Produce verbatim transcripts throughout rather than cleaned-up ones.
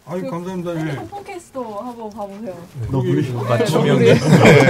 아유 그, 감사합니다. 네. 쿠폰 케이스도 한번 봐보세요. 너구리 맞춤형. 네.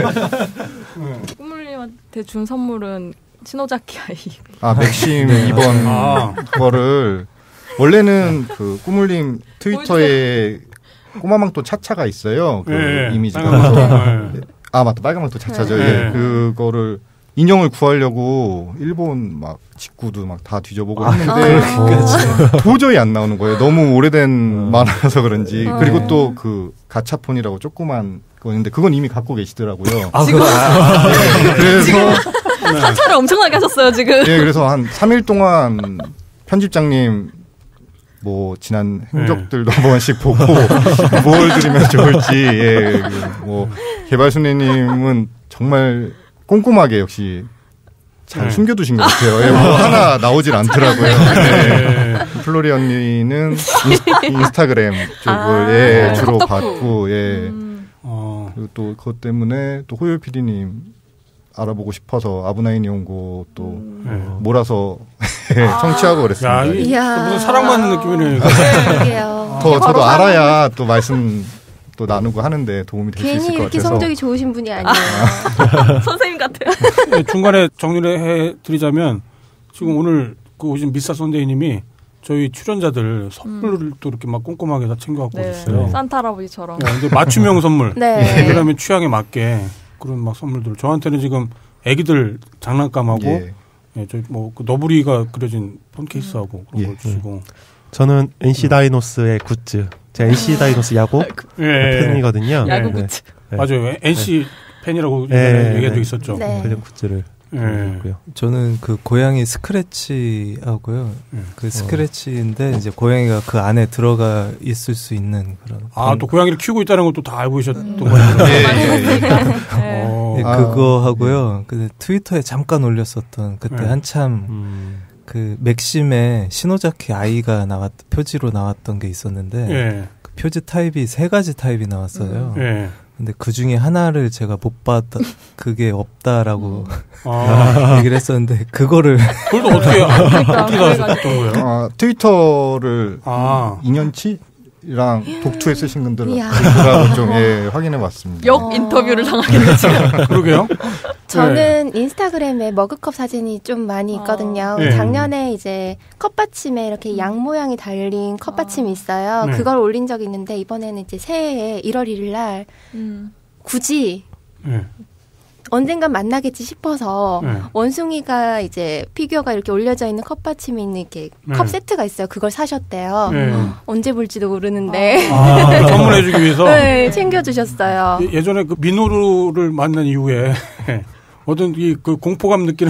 꾸물님한테 준 선물은 신호자키 아이. 아 맥심 네. 이번 아. 거를 원래는 그 꾸물님 트위터에 꼬마망토 차차가 있어요. 그 네. 이미지가. 네. 아 맞다 빨간망토 차차죠. 네. 예. 그거를 인형을 구하려고 일본 막 직구도 막 다 뒤져보고 아, 했는데 아, 도저히 안 나오는 거예요. 너무 오래된 음. 만화라서 그런지. 아, 그리고 네. 또 그 가차폰이라고 조그만 거였는데 그건 이미 갖고 계시더라고요. 아, 지금 아, 그래서 차차를 엄청나게 하셨어요 지금. 예, 그래서 한 삼 일 동안 편집장님 뭐 지난 행적들도 한 번씩 보고 뭘 드리면 좋을지 예, 뭐 개발순애님은 정말 꼼꼼하게 역시 잘 네. 숨겨두신 것 같아요. 예, 뭐 하나 나오질 않더라고요. 네. 플로리 언니는 인, 인스타그램 쪽을 아, 예, 주로 컵떡구. 받고 예. 음. 어. 그리고 또 그것 때문에 또 호요 피디님 알아보고 싶어서 아브나인이 온 곳도 음. 네. 몰아서 청취하고 그랬습니다. 야, 이, 이야. 무슨 사랑받는 느낌이네요. 그러게요. 더 저도 바로 알아야 또 말씀 또 나누고 하는데 도움이 될 수 있을 괜히 것 이렇게 같아서. 성적이 좋으신 분이 아니에요. 선생님 같아요. 네, 중간에 정리를 해드리자면 지금 오늘 그 오신 미스터 선데이님이 저희 출연자들 선물을 음. 또 이렇게 막 꼼꼼하게 다 챙겨갖고 네. 오셨어요. 산타 할아버지처럼. 네, 근데 맞춤형 선물. 네. 그다음에 취향에 맞게 그런 막 선물들. 저한테는 지금 애기들 장난감하고 예. 예, 저희 뭐그 너부리가 그려진 폰 케이스하고 그런 예. 걸 주시고. 저는 엔씨 다이노스의 굿즈. 제가 엔씨 다이노스 야구 예. 팬이거든요. 야구 네. 굿즈. 네. 맞아요. 엔씨 팬이라고 네. 예전에 얘기한 적 네. 있었죠. 네. 관련 굿즈를 예. 드리고요. 저는 그 고양이 스크래치하고요. 음. 그 스크래치인데 이제 고양이가 그 안에 들어가 있을 수 있는 그런. 아, 또 고양이를 키우고 있다는 것도 다 알고 계셨던 음. 거예요. 예, 많이 예, 예. 했으니까. 네. 어. 네, 아. 그거 하고요. 그 트위터에 잠깐 올렸었던 그때 네. 한참 음. 그 맥심에 신호자키 아이가 나왔 표지로 나왔던 게 있었는데 예. 그 표지 타입이 세 가지 타입이 나왔어요. 예. 근데 그 중에 하나를 제가 못 봤다, 그게 없다라고 아. 얘기를 했었는데 그거를 그걸 또 어떻게 어떻게 그러니까, 나왔던 거예요? 아, 트위터를 아. 이 년치랑 독투에 쓰신 분들은 이야. 그거라고 좀 예, 확인해 봤습니다. 역 인터뷰를 당하겠네 지금. 그러게요. 저는 인스타그램에 머그컵 사진이 좀 많이 있거든요. 네. 작년에 이제 컵받침에 이렇게 양 모양이 달린 컵받침이 있어요. 네. 그걸 올린 적이 있는데 이번에는 이제 새해에 일월 일일 날 음. 굳이 예. 언젠간 만나겠지 싶어서 네. 원숭이가 이제 피규어가 이렇게 올려져 있는 컵받침이 있는 이렇게 네. 컵 세트가 있어요. 그걸 사셨대요. 네. 언제 볼지도 모르는데 아, 선물해주기 위해서. 네, 챙겨주셨어요. 예, 예전에 그 민호루를 만난 이후에 어떤 이 그 공포감 느끼는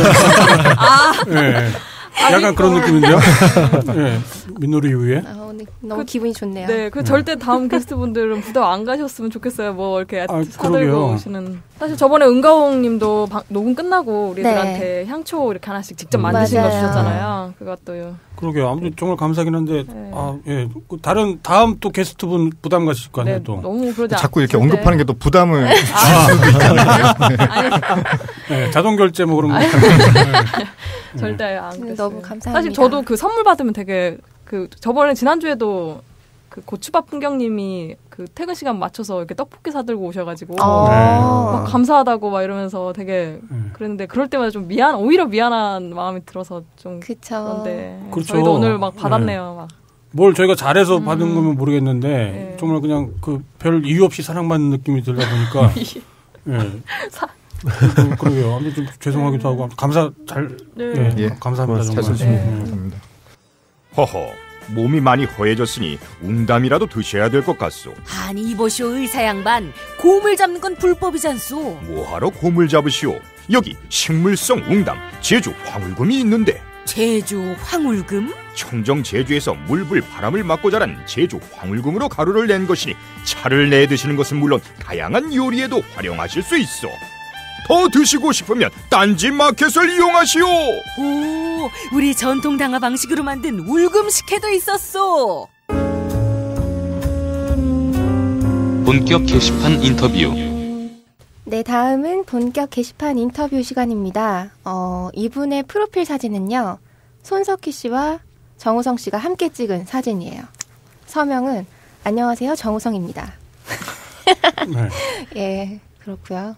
아. 예. 약간 그런 느낌인데요. 예. 민호루 이후에. 아, 오늘 너무 그- 기분이 좋네요. 네, 그 절대 다음 게스트분들은 부담 안 가셨으면 좋겠어요. 뭐 이렇게 아, 사들고 그러게요. 오시는. 사실 저번에 은가홍님도 방- 녹음 끝나고 우리들한테 향초 이렇게 하나씩 직접 만드신 거 맞아요. 주셨잖아요. 그것도요. 그러게요. 아무튼 정말 감사하긴 한데, 네. 아, 예. 그 다른, 다음 또 게스트분 부담 가실 거 아니에요, 네, 또. 너무 그러지 자꾸 이렇게 않- 언급하는 게 또 부담을 아니, 예, 자동 결제 뭐 그런 거. 절대 안 그랬어요. 너무 감사합니다. 사실 저도 그 선물 받으면 되게 그 저번에 지난주에도 그 고추밥 풍경님이 그 퇴근 시간 맞춰서 이렇게 떡볶이 사들고 오셔가지고 어. 막 감사하다고 막 이러면서 되게 음. 그랬는데 그럴 때마다 좀 미안 오히려 미안한 마음이 들어서 좀 그쵸. 그런데 그렇죠. 저희도 오늘 막 받았네요. 막. 뭘 저희가 잘해서 음. 받은 거면 모르겠는데, 네. 정말 그냥 그 별 이유 없이 사랑받는 느낌이 들다 보니까, 예. 사- 그- 그러게요. 아무튼 좀 죄송하기도 하고, 감사, 잘, 네. 예. 예. 감사합니다, 잘 정말. 쓰시면 네. 감사합니다. 허허, 몸이 많이 허해졌으니 웅담이라도 드셔야 될 것 같소. 아니 이보시오 의사 양반, 곰을 잡는 건 불법이잖소. 뭐하러 곰을 잡으시오? 여기 식물성 웅담, 제주 황울금이 있는데. 제주 황울금? 청정 제주에서 물불 바람을 맞고 자란 제주 황울금으로 가루를 낸 것이니 차를 내 드시는 것은 물론 다양한 요리에도 활용하실 수 있어. 더 드시고 싶으면 딴지 마켓을 이용하시오. 오, 우리 전통 당화 방식으로 만든 울금 식혜도 있었소. 본격 게시판 인터뷰. 네, 다음은 본격 게시판 인터뷰 시간입니다. 어, 이분의 프로필 사진은요, 손석희 씨와 정우성 씨가 함께 찍은 사진이에요. 서명은 안녕하세요. 정우성입니다. 네. 예, 그렇고요.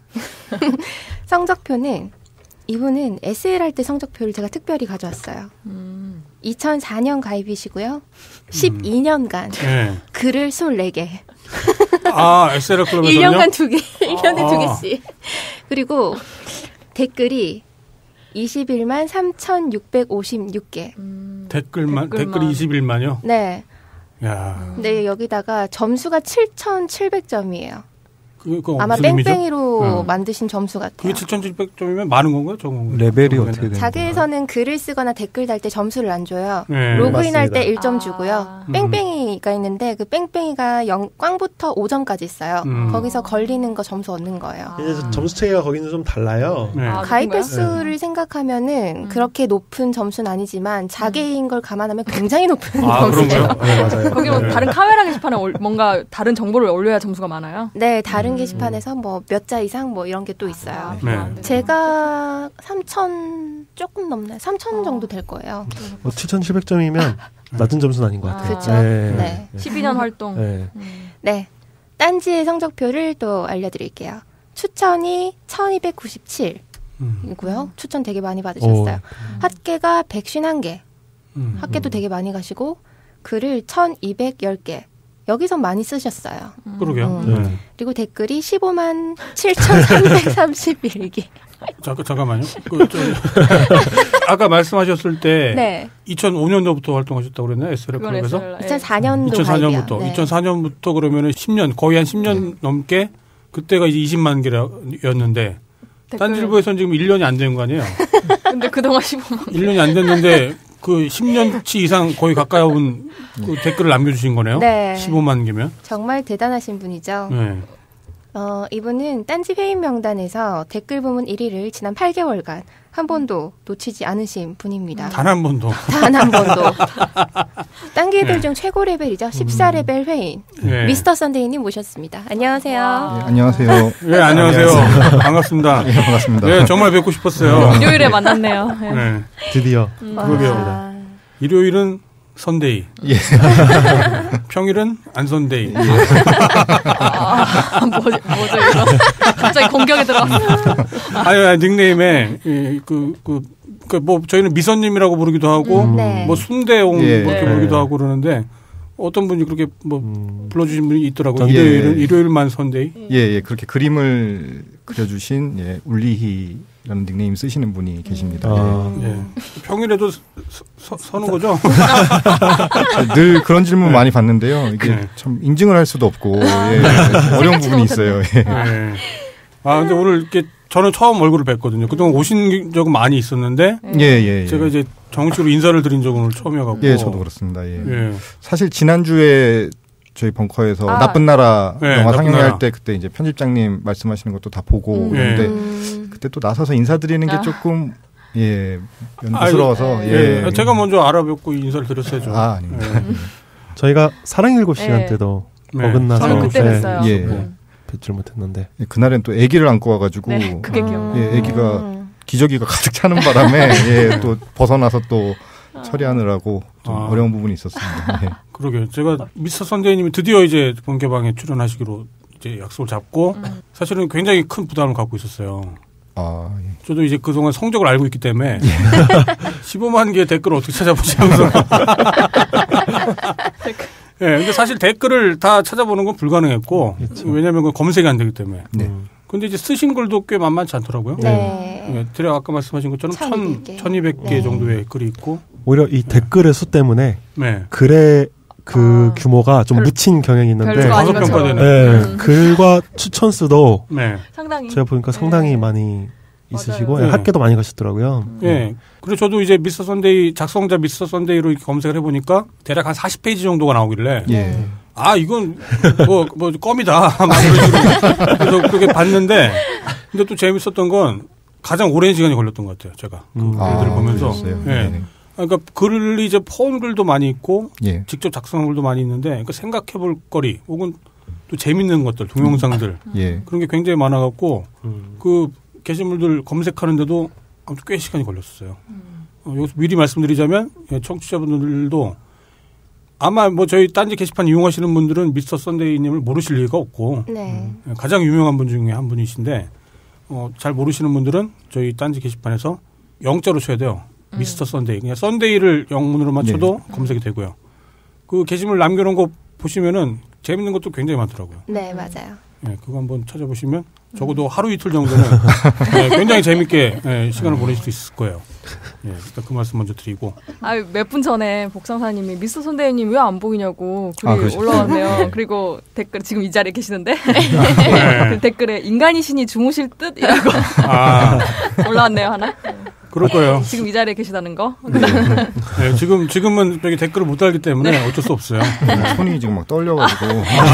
성적표는 이분은 에스엘 할 때 성적표를 제가 특별히 가져왔어요. 음. 이천사 년 가입이시고요. 십이 년간 네. 글을 스물네 개. 아, 에스엘 클럽에서는요? 일 년간 두 개. 일 년에 아. 두 개씩. 그리고 댓글이 이십일만 삼천육백오십육 개. 음, 댓글만, 댓글만. 댓글이 이십일만요? 네. 야. 네, 여기다가 점수가 칠천칠백 점이에요. 그, 그 아마 무슨 의미죠? 뺑뺑이로 어. 만드신 점수 같아요. 그게 칠천칠백 점이면 많은 건가요? 적은 건가요? 레벨이 어떻게 되는 거예요? 자기에서는 글을 쓰거나 댓글 달 때 점수를 안 줘요. 네. 로그인할 때 맞습니다. 일 점 아. 주고요. 음. 뺑뺑이가 있는데 그 뺑뺑이가 영, 꽝부터 오 점까지 있어요. 음. 거기서 걸리는 거 점수 얻는 거예요. 이제 점수 체계가 거기는 좀 달라요. 네. 아, 가입 그런가요? 횟수를 생각하면은 음. 그렇게 높은 점수는 아니지만 자개인 걸 감안하면 굉장히 높은 아, 점수죠. 그런가요? 네, 맞아요. 거기 뭐 네. 다른 카메라 게시판에 올- 뭔가 다른 정보를 올려야 점수가 많아요? 네, 다른 음. 게시판에서 뭐 몇 자 이상 뭐 이런 게 또 있어요. 네. 아, 제가 삼천 조금 넘나요? 삼천 정도 될 거예요. 뭐 칠천칠백 점이면 낮은 점수는 아닌 것 같아요. 그렇죠. 네. 네. 십이 년 활동. 네. 음. 네. 딴지의 성적표를 또 알려드릴게요. 추천이 천이백구십칠이고요. 음. 추천 되게 많이 받으셨어요. 오. 합계가 백오십 개. 음. 합계도 되게 많이 가시고 글을 천이백십 개. 여기서 많이 쓰셨어요. 그러게요. 음. 네. 그리고 댓글이 십오만 칠천삼백삼십일 개. 잠깐, 잠깐만요. 그, 저, 아까 말씀하셨을 때 네. 이천오 년도부터 활동하셨다고 그랬나요? 에스엘 그건 클럽에서? 에스엘, 예. 이천사 년도 이천사 년부터. 네. 이천사 년부터 그러면은 십 년, 거의 한 십 년 넘게 그때가 이제 이십만 개였는데 댓글. 딴지일보에서는 지금 일 년이 안 된 거 아니에요? 근데 그동안 십오만 일 년이 안 됐는데 그 십 년치 이상 거의 가까이 온 그 댓글을 남겨주신 거네요? 네. 십오만 개면? 정말 대단하신 분이죠. 네. 어, 이분은 딴지 회員명단에서 댓글 부문 일 위를 지난 팔 개월간 한 번도 놓치지 않으신 분입니다. 단 한 번도. 단 한 번도. 딴기들 네. 중 최고 레벨이죠. 십사 레벨 회인. 네. 미스터 선데이님 모셨습니다. 안녕하세요. 와. 예, 안녕하세요. 네, 안녕하세요. 반갑습니다. 예, 반갑습니다. 네, 정말 뵙고 싶었어요. 일요일에 만났네요. 예. 네. 드디어. 그러게요. 와. 일요일은 선데이. 예. 평일은 안 선데이. 아, 뭐지, 뭐죠, 이거. 갑자기 공격에 들어갔어. 아니, 아니, 닉네임에, 이, 그, 그, 그, 뭐, 저희는 미선님이라고 부르기도 하고, 음, 네. 뭐, 순대용, 예. 뭐 이렇게 네. 부르기도 하고 그러는데, 어떤 분이 그렇게 뭐, 음. 불러주신 분이 있더라고요. 전- 일요일은, 예. 일요일만 선데이. 예, 예, 그렇게 그림을 그려주신, 예, 울리히라는 닉네임 쓰시는 분이 계십니다. 아. 예. 평일에도 서, 서, 서는 거죠? 예. 늘 그런 질문 많이 받는데요. 이게 네. 참 인증을 할 수도 없고, 예, 어려운 부분이 있어요. 예. 예. 아, 근데 오늘 이렇게 저는 처음 얼굴을 뵀거든요. 그동안 오신 적은 많이 있었는데, 예, 예, 예. 제가 이제 정식으로 인사를 드린 적은 오늘 처음이어가지고. 예, 저도 그렇습니다. 예. 예. 사실 지난주에 저희 벙커에서 아. 나쁜 나라 네, 영화 나쁜 상영할 나라. 때 그때 이제 편집장님 말씀하시는 것도 다 보고 음. 그런데 음. 그때 또 나서서 인사드리는 게 아. 조금 예 연구스러워서 아유, 예. 예. 제가 먼저 알아뵙고 인사를 드렸어야죠. 아 아닙니다. 예. 저희가 사랑 일곱 시간 네. 때도 네. 어긋나서 저는 그때 네, 뵀어요. 예. 음. 뵙질 못했는데. 예, 그날은 또 아기를 안고 와가지고 네, 그게 기억. 예, 아기가 기저귀가 가득 차는 바람에 예, 또 벗어나서 또 처리하느라고 좀 아. 어려운 부분이 있었습니다. 예. 그러게요. 제가 미스터 선데이님이 드디어 이제 본개방에 출연하시기로 이제 약속을 잡고 음. 사실은 굉장히 큰 부담을 갖고 있었어요. 아, 예. 저도 이제 그동안 성적을 알고 있기 때문에 십오만 개의 댓글을 어떻게 찾아보지 하면서 예, 근데 사실 댓글을 다 찾아보는 건 불가능했고 그렇죠. 왜냐하면 그건 검색이 안 되기 때문에. 네. 음. 근데 이제 쓰신 글도 꽤 만만치 않더라고요. 네. 예, 대략 아까 말씀하신 것처럼 천이백 개. 천이백 개 네. 정도의 글이 있고. 오히려 이 댓글의 수 때문에 네. 글의 그 아. 규모가 좀 별- 묻힌 경향이 있는데 별수가 아닌 다섯 것처럼. 평가되는. 네, 글과 추천 수도 네. 상당히. 제가 보니까 상당히 네. 많이 있으시고 맞아요. 예, 학교도 많이 가셨더라고요. 예. 그리고 저도 이제 미스터 선데이 작성자 미스터 선데이로 이렇게 검색을 해보니까 대략 한 사십 페이지 정도가 나오길래 예. 아 이건 뭐 뭐 껌이다 막 이런 식으로 그래서 그렇게 봤는데 근데 또 재밌었던 건 가장 오랜 시간이 걸렸던 것 같아요. 제가 그 음. 글들을 보면서 그러셨어요? 예. 네. 그러니까 글이 이제 퍼온 글도 많이 있고 예. 직접 작성한 글도 많이 있는데 그러니까 생각해볼 거리 혹은 또 재밌는 것들 동영상들 예. 그런 게 굉장히 많아갖고 음. 그 게시물들 검색하는데도 아무튼 꽤 시간이 걸렸어요. 어, 여기서 미리 말씀드리자면 예, 청취자분들도 아마 뭐 저희 딴지 게시판 이용하시는 분들은 미스터 선데이님을 모르실 리가 없고 네. 가장 유명한 분 중에 한 분이신데 어, 잘 모르시는 분들은 저희 딴지 게시판에서 영자로 쳐야 돼요. 음. 미스터 선데이. 그냥 선데이를 영문으로만 쳐도 네. 검색이 되고요. 그 게시물 남겨놓은 거 보시면은 재밌는 것도 굉장히 많더라고요. 네, 맞아요. 네, 그거 한번 찾아보시면 적어도 하루 이틀 정도는 네, 굉장히 재밌게 네, 시간을 보낼 수 있을 거예요. 네, 일단 그 말씀 먼저 드리고. 아, 몇 분 전에 복상사님이 미스터 선대님 왜 안 보이냐고 글이 아, 올라왔네요. 그리고 댓글 지금 이 자리에 계시는데 네. 그 댓글에 인간이신이 주무실 듯 이라고 아. 올라왔네요 하나. 그럴 거예요. 지금 이 자리에 계시다는 거. 네. 네, 지금 지금은 저기 댓글을 못 달기 때문에 네. 어쩔 수 없어요. 네, 손이 지금 막 떨려가지고.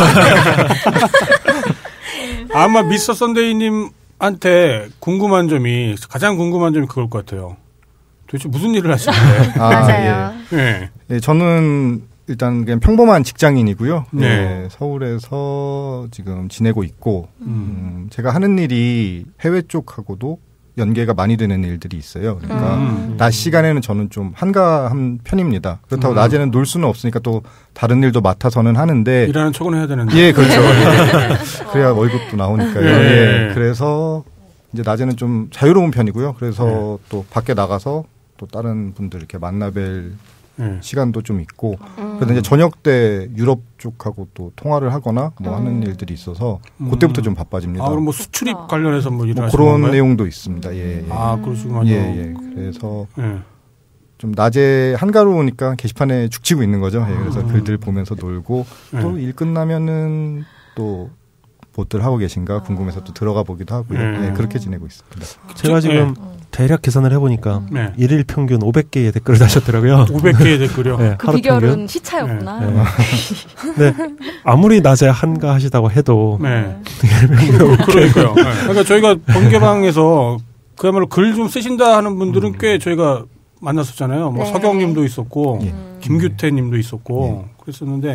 아마 미스터 선데이님한테 궁금한 점이 가장 궁금한 점이 그걸 것 같아요. 도대체 무슨 일을 하시는데? 아, 맞아요. 예. 네. 네, 저는 일단 그냥 평범한 직장인이고요. 네. 네, 서울에서 지금 지내고 있고, 음. 음, 제가 하는 일이 해외 쪽하고도 연계가 많이 되는 일들이 있어요. 그러니까 음. 낮 시간에는 저는 좀 한가한 편입니다. 그렇다고 음. 낮에는 놀 수는 없으니까 또 다른 일도 맡아서는 하는데 일하는 척은 해야 되는데. 예, 그렇죠. 예. 그래야 월급도 나오니까요. 예. 예. 그래서 이제 낮에는 좀 자유로운 편이고요. 그래서 예. 또 밖에 나가서 또 다른 분들 이렇게 만나뵐 예. 시간도 좀 있고 음. 그래서 이제 저녁 때 유럽 쪽하고 또 통화를 하거나 뭐 음. 하는 일들이 있어서 음. 그때부터 좀 바빠집니다. 아, 그럼 뭐 수출입 관련해서 뭐 일을 뭐 하시는 그런 건가요? 내용도 있습니다. 예, 예. 아, 그러시구나. 예, 예. 그래서 예. 좀 낮에 한가로우니까 게시판에 죽치고 있는 거죠. 예. 그래서 음. 글들 보면서 놀고 예. 또 일 끝나면은 또 뭐들 하고 계신가 궁금해서 또 들어가 보기도 하고요. 예. 예, 그렇게 지내고 있습니다. 제가 지금 예. 대략 계산을 해보니까 네. 일일 평균 오백 개의 댓글을 다셨더라고요. 오백 개의 댓글이요? 네, 그 비결은 평균? 시차였구나. 네. 네. 네. 아무리 낮에 한가 하시다고 해도. 네. 그러니까요. 네. 그러니까 저희가 번개방에서 그야말로 글 좀 쓰신다 하는 분들은 음. 꽤 저희가 만났었잖아요. 뭐 네. 서경님도 있었고, 예. 김규태님도 있었고, 예. 그랬었는데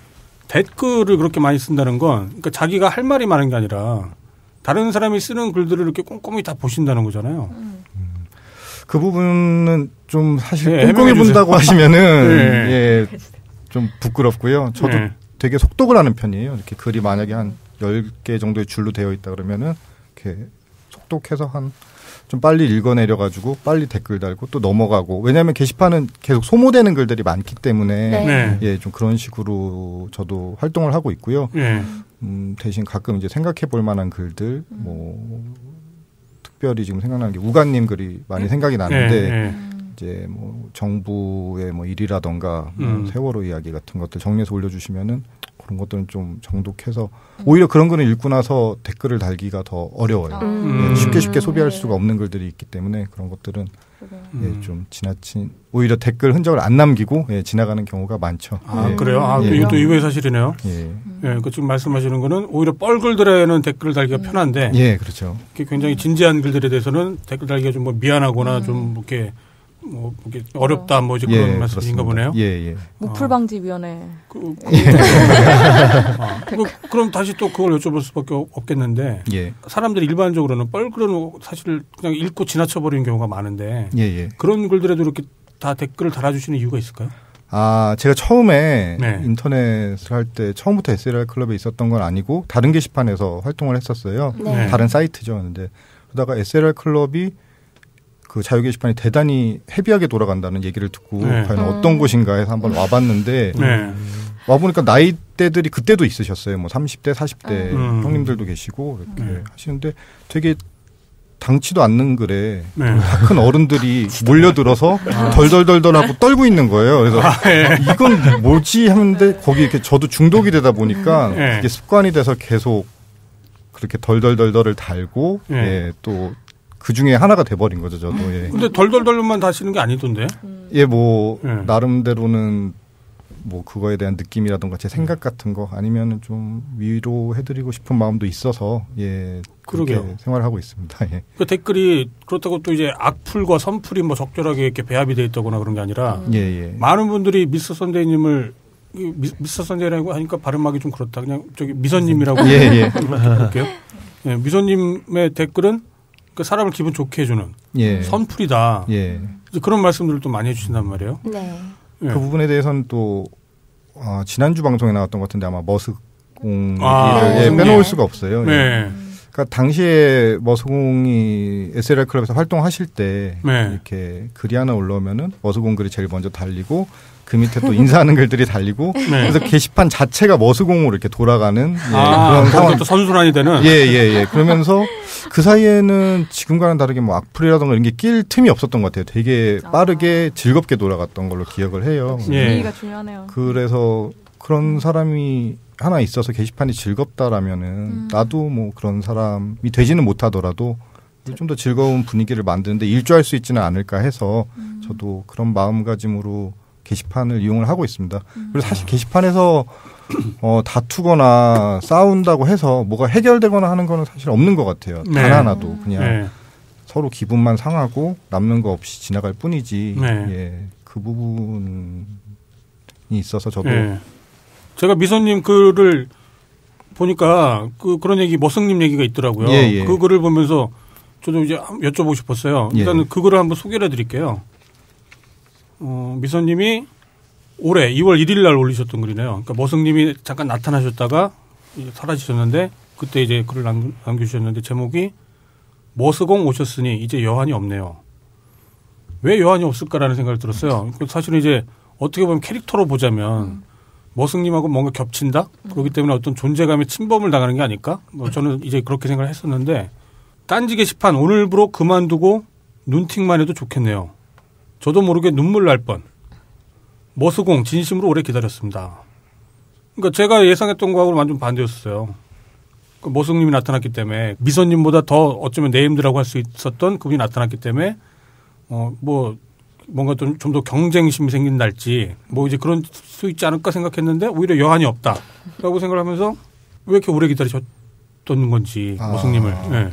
댓글을 그렇게 많이 쓴다는 건 그러니까 자기가 할 말이 많은 게 아니라 다른 사람이 쓰는 글들을 이렇게 꼼꼼히 다 보신다는 거잖아요. 음. 그 부분은 좀 사실 네, 꼼꼼히 본다고 하시면은 네. 예, 좀 부끄럽고요. 저도 네. 되게 속독을 하는 편이에요. 이렇게 글이 만약에 한 열 개 정도의 줄로 되어 있다 그러면은 이렇게 속독해서 한 좀 빨리 읽어내려가지고 빨리 댓글 달고 또 넘어가고 왜냐하면 게시판은 계속 소모되는 글들이 많기 때문에 네. 예, 좀 그런 식으로 저도 활동을 하고 있고요. 네. 음, 대신 가끔 이제 생각해 볼 만한 글들 뭐 특별히 지금 생각나는 게 우가님 글이 많이 생각이 나는데 네. 네. 이제 뭐 정부의 뭐 일이라던가 음. 뭐 세월호 이야기 같은 것들 정리해서 올려주시면은 그런 것들은 좀 정독해서 오히려 그런 글을 읽고 나서 댓글을 달기가 더 어려워요. 음. 예, 쉽게 쉽게 소비할 수가 없는 글들이 있기 때문에 그런 것들은 예, 좀 지나친 오히려 댓글 흔적을 안 남기고 예, 지나가는 경우가 많죠. 아 예. 그래요? 아 예. 이것도 이외의 사실이네요. 예, 예, 그 지금 말씀하시는 거는 오히려 뻘글들에는 댓글을 달기가 편한데, 예, 그렇죠. 굉장히 진지한 글들에 대해서는 댓글 달기가 좀 뭐 미안하거나 음. 좀 이렇게 뭐 이렇게 어렵다 뭐 이제 그런 예, 말씀인가 보네요. 예, 예. 무풀방지위원회. 그, 그, 아, 그, 그럼 다시 또 그걸 여쭤볼 수밖에 없겠는데, 예. 사람들이 일반적으로는 뻘글은 사실 그냥 읽고 지나쳐 버리는 경우가 많은데, 예, 예. 그런 글들에도 이렇게 다 댓글을 달아주시는 이유가 있을까요? 아, 제가 처음에 네. 인터넷을 할 때 처음부터 에스엘알 클럽에 있었던 건 아니고 다른 게시판에서 활동을 했었어요. 네. 다른 사이트죠. 근데 그러다가 에스엘알 클럽이 그 자유 게시판이 대단히 헤비하게 돌아간다는 얘기를 듣고 네. 과연 음. 어떤 곳인가 해서 한번 와봤는데 네. 와보니까 나이대들이 그때도 있으셨어요. 뭐 삼십 대, 사십 대 음. 형님들도 계시고 이렇게 네. 하시는데 되게 당치도 않는 글에 네. 다 큰 어른들이 몰려들어서 덜덜덜덜하고 떨고 있는 거예요. 그래서 아, 네. 이건 뭐지 하는데 거기 이렇게 저도 중독이 되다 보니까 네. 이게 습관이 돼서 계속 그렇게 덜덜덜덜을 달고 네. 예, 또 그 중에 하나가 돼버린 거죠, 저도. 예. 근데 덜덜덜만 다시는 게 아니던데? 예, 뭐 네. 나름대로는 뭐 그거에 대한 느낌이라던가 제 생각 같은 거 아니면은 좀 위로해드리고 싶은 마음도 있어서 예 그렇게 그러게요. 생활하고 있습니다. 예. 그 댓글이 그렇다고 또 이제 악플과 선플이 뭐 적절하게 이렇게 배합이 돼 있다거나 그런 게 아니라 예, 예. 많은 분들이 미스터 선데이님을 미, 미스터 선데이라고 하니까 발음하기 좀 그렇다. 그냥 저기 미선님이라고 예, 예. 볼게요. 예, 미선님의 댓글은 그 사람을 기분 좋게 해주는 예. 선플이다. 예. 그런 말씀들을 또 많이 해주신단 말이에요. 네. 예. 그 부분에 대해서는 또 어, 지난주 방송에 나왔던 것 같은데 아마 머스공 아, 얘기를 예, 빼놓을 수가 없어요. 네. 예. 그러니까 당시에 머스공이 에스엘알 클럽에서 활동하실 때 네. 이렇게 글이 하나 올라오면은 머스공 글이 제일 먼저 달리고 그 밑에 또 인사하는 글들이 달리고 네. 그래서 게시판 자체가 머스공으로 이렇게 돌아가는 예, 아, 그런 상황. 또 선순환이 되는. 예예예. 예, 예. 그러면서 그 사이에는 지금과는 다르게 뭐 악플이라던가 이런 게 낄 틈이 없었던 것 같아요. 되게 빠르게 즐겁게 돌아갔던 걸로 기억을 해요. 분위기가 중요하네요. 그래서 그런 사람이 하나 있어서 게시판이 즐겁다라면은 음. 나도 뭐 그런 사람이 되지는 못하더라도 좀 더 즐거운 분위기를 만드는데 일조할 수 있지는 않을까 해서 음. 저도 그런 마음가짐으로 게시판을 이용을 하고 있습니다. 음. 그리고 사실 게시판에서 어, 다투거나 싸운다고 해서 뭐가 해결되거나 하는 거는 사실 없는 것 같아요. 네. 단 하나도 그냥 네. 서로 기분만 상하고 남는 거 없이 지나갈 뿐이지. 네. 예, 그 부분이 있어서 저도 네. 제가 미소님 글을 보니까 그 그런 얘기 머승님 얘기가 있더라고요. 예, 예. 그 글을 보면서 저도 이제 여쭤보고 싶었어요. 일단 예. 그 글을 한번 소개를 해드릴게요. 어, 미소님이 올해 이월 일일 날 올리셨던 글이네요. 그러니까 머승님이 잠깐 나타나셨다가 이제 사라지셨는데 그때 이제 글을 남, 남겨주셨는데 제목이 머스공 오셨으니 이제 여한이 없네요. 왜 여한이 없을까라는 생각이 들었어요. 사실은 이제 어떻게 보면 캐릭터로 보자면 음. 머승님하고 뭔가 겹친다? 음. 그렇기 때문에 어떤 존재감의 침범을 당하는 게 아닐까? 뭐 저는 이제 그렇게 생각을 했었는데 딴지 게시판 오늘부로 그만두고 눈팅만 해도 좋겠네요. 저도 모르게 눈물 날 뻔. 머스공 진심으로 오래 기다렸습니다. 그러니까 제가 예상했던 거하고는 완전 반대였어요. 그러니까 머승님이 나타났기 때문에 미소님보다 더 어쩌면 네임드라고 할 수 있었던 그분이 나타났기 때문에 어 뭐 뭔가 좀 좀 더 경쟁심이 생긴달지 뭐 이제 그런 수 있지 않을까 생각했는데 오히려 여한이 없다라고 생각을 하면서 왜 이렇게 오래 기다리셨던 건지 아. 머승님을. 네.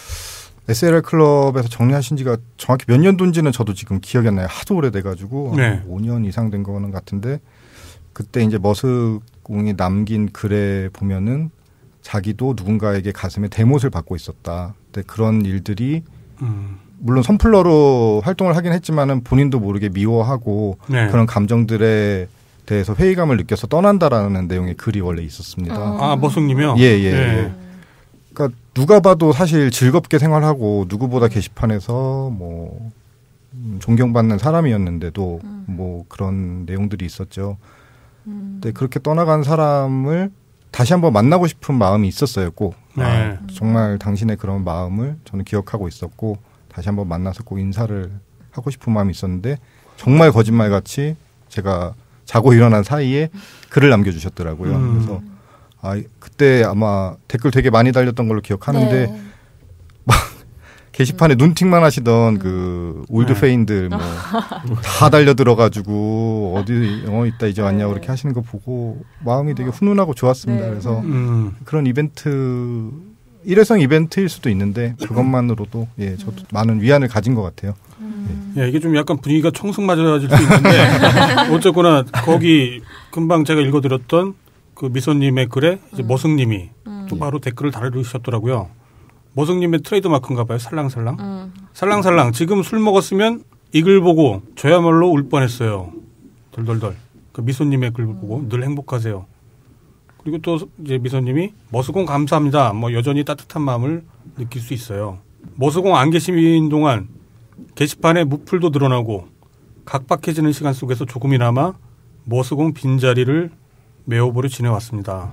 에스엘알 클럽에서 정리하신 지가 정확히 몇 년도인지는 저도 지금 기억이 안 나요. 하도 오래돼가지고 네. 오 년 이상 된 거는 같은데 그때 이제 머스공이 남긴 글에 보면은 자기도 누군가에게 가슴에 대못을 받고 있었다. 근데 그런 일들이 음. 물론 선플러로 활동을 하긴 했지만은 본인도 모르게 미워하고 네. 그런 감정들에 대해서 회의감을 느껴서 떠난다라는 내용의 글이 원래 있었습니다. 아, 머승님이요? 예, 예, 네. 예. 그러니까 누가 봐도 사실 즐겁게 생활하고 누구보다 게시판에서 뭐 음, 존경받는 사람이었는데도 음. 뭐 그런 내용들이 있었죠. 음. 근데 그렇게 떠나간 사람을 다시 한번 만나고 싶은 마음이 있었어요. 꼭 네. 아, 정말 당신의 그런 마음을 저는 기억하고 있었고 다시 한번 만나서 꼭 인사를 하고 싶은 마음이 있었는데 정말 거짓말같이 제가 자고 일어난 사이에 글을 남겨주셨더라고요. 음. 그래서 아, 그때 아마 댓글 되게 많이 달렸던 걸로 기억하는데 네. 막 게시판에 눈팅만 하시던 그 올드 네. 페인들 뭐 다 달려 들어가지고 어디 어 있다 이제 왔냐고 그렇게 하시는 거 보고 마음이 되게 훈훈하고 좋았습니다. 네. 그래서 음. 그런 이벤트 일회성 이벤트일 수도 있는데 그것만으로도 예 저도 많은 위안을 가진 것 같아요. 음. 예, 이게 좀 약간 분위기가 청승맞아질 수 있는데 어쨌거나 거기 금방 제가 읽어드렸던 그 미소님의 글에 이제 음. 머승님이 음. 또 바로 댓글을 달으셨더라고요. 머승님의 트레이드마크인가 봐요. 살랑살랑. 음. 살랑살랑. 지금 술 먹었으면 이 글 보고 저야말로 울 뻔했어요. 덜덜덜. 그 미소님의 글 보고 늘 행복하세요. 그리고 또 이제 미소님이 머스공 감사합니다. 뭐 여전히 따뜻한 마음을 느낄 수 있어요. 머스공 안 계신 동안 게시판에 무풀도 늘어나고 각박해지는 시간 속에서 조금이나마 머스공 빈자리를 메워보려 지내왔습니다.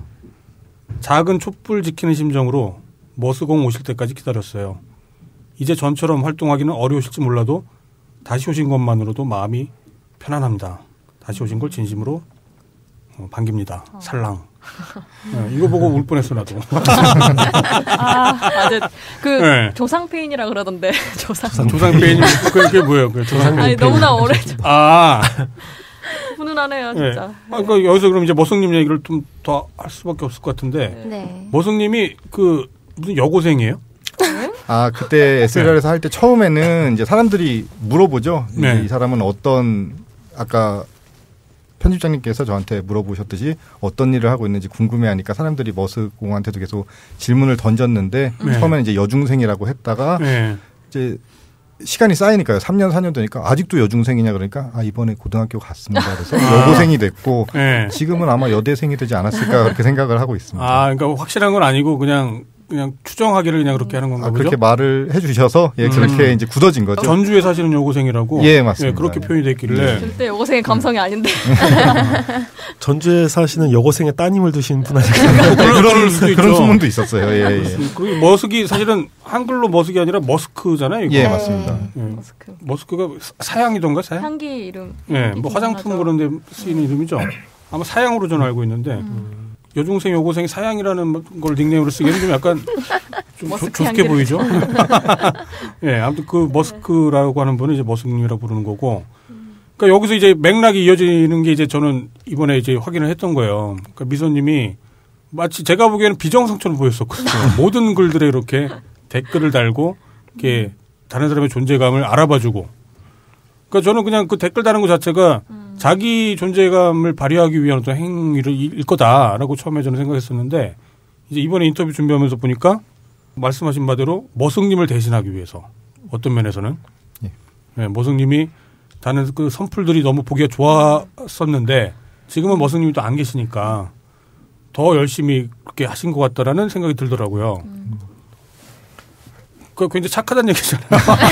작은 촛불 지키는 심정으로 머스공 오실 때까지 기다렸어요. 이제 전처럼 활동하기는 어려우실지 몰라도 다시 오신 것만으로도 마음이 편안합니다. 다시 오신 걸 진심으로 어, 반깁니다. 어. 살랑. 네, 이거 보고 울 뻔했어 나도. 아, 맞아. 그 네. 조상페인이라 그러던데. 조상. 조상페인. 그게 뭐예요? 그 조상페인. 아니 너무나 오래. 아. 훈훈하네요, 진짜. 네. 아, 그러니까 여기서 그럼 이제 머승님 얘기를 좀 더 할 수밖에 없을 것 같은데. 네. 머승님이 그 무슨 여고생이에요? 아 그때 에스엘알에서 할 때 처음에는 이제 사람들이 물어보죠. 네. 이 사람은 어떤 아까 편집장님께서 저한테 물어보셨듯이 어떤 일을 하고 있는지 궁금해하니까 사람들이 머스공한테도 계속 질문을 던졌는데 네. 처음에는 이제 여중생이라고 했다가 네. 이제 시간이 쌓이니까요. 삼 년, 사 년 되니까 아직도 여중생이냐 그러니까 아 이번에 고등학교 갔습니다. 그래서 여고생이 됐고 네. 지금은 아마 여대생이 되지 않았을까 그렇게 생각을 하고 있습니다. 아, 그러니까 확실한 건 아니고 그냥 그냥 추정하기를 그냥 그렇게 하는 건가 아, 보죠? 그렇게 말을 해주셔서 예, 그렇게 음. 이제 굳어진 거죠. 전주에 사시는 여고생이라고 예, 맞습니다. 예, 그렇게 표현이 됐길래 절대 여고생의 감성이 아닌데. 전주에 사시는 여고생의 따님을 두신 분 아닐까요? 그런 수도 있죠. 그런 소문도 있었어요. 예, 예. 그리고 머스기 사실은 한글로 머스기 아니라 머스크잖아요. 이거. 예, 맞습니다. 예. 머스크. 머스크가 사양이던가 사양? 향기 이름. 예, 뭐 화장품 그런 데 쓰이는 이름이죠. 아마 사양으로 저는 알고 있는데 음. 여중생 여고생이 사양이라는 걸 닉네임으로 쓰기에는 좀 약간 좀 조, 조숙해 향기를. 보이죠. 예, 아무튼 그 머스크라고 하는 분은 이제 머스님이라고 부르는 거고. 그러니까 여기서 이제 맥락이 이어지는 게 이제 저는 이번에 이제 확인을 했던 거예요. 그러니까 미소님이 마치 제가 보기에는 비정상처럼 보였었거든요. 모든 글들에 이렇게 댓글을 달고 이렇게 다른 사람의 존재감을 알아봐주고. 그러니까 저는 그냥 그 댓글 다는 것 자체가 음. 자기 존재감을 발휘하기 위한 어떤 행위일 거다라고 처음에 저는 생각했었는데 이제 이번에 인터뷰 준비하면서 보니까 말씀하신 바대로 머승님을 대신하기 위해서 어떤 면에서는 예. 네, 머승님이 다른 그 선풀들이 너무 보기가 좋았었는데 지금은 머승님이 또 안 계시니까 더 열심히 그렇게 하신 것 같다라는 생각이 들더라고요. 음. 그 굉장히 착하다는 얘기잖아요.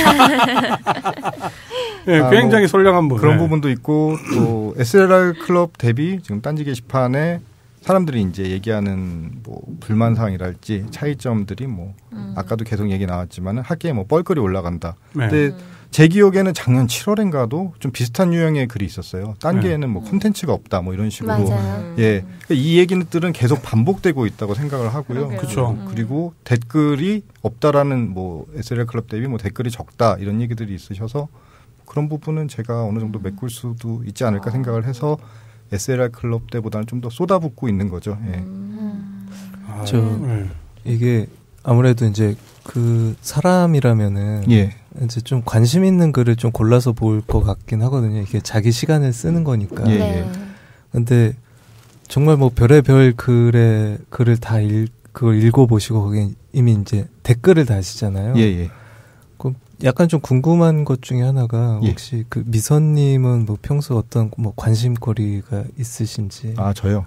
네, 아, 굉장히 뭐 선량한 분. 그런 네. 부분도 있고 또 에스엘알 클럽 대비 지금 딴지 게시판에 사람들이 이제 얘기하는 뭐 불만 사항이랄지 차이점들이 뭐 음. 아까도 계속 얘기 나왔지만은 학계에 뭐 뻘거리 올라간다. 네. 근데 제 기억에는 작년 칠월인가도 좀 비슷한 유형의 글이 있었어요. 딴게에는 뭐 콘텐츠가 없다 뭐 이런 식으로. 맞아요. 예, 그러니까 이 얘기들은 계속 반복되고 있다고 생각을 하고요. 그렇죠. 그리고 댓글이 없다라는 뭐 에스엘알 클럽 대비 뭐 댓글이 적다 이런 얘기들이 있으셔서 그런 부분은 제가 어느 정도 메꿀 수도 있지 않을까 생각을 해서 에스엘알 클럽 때보다는 좀 더 쏟아붓고 있는 거죠. 예. 음. 아, 저 네. 이게 아무래도 이제 그 사람이라면은 예. 이제 좀 관심 있는 글을 좀 골라서 볼 것 같긴 하거든요. 이게 자기 시간을 쓰는 거니까. 예, 네. 근데 정말 뭐 별의 별 글의 글을 다 읽, 그걸 읽어보시고 거기에 이미 이제 댓글을 다시잖아요. 예, 예. 그럼 약간 좀 궁금한 것 중에 하나가 예. 혹시 그 미선님은 뭐 평소 어떤 뭐 관심거리가 있으신지. 아, 저요?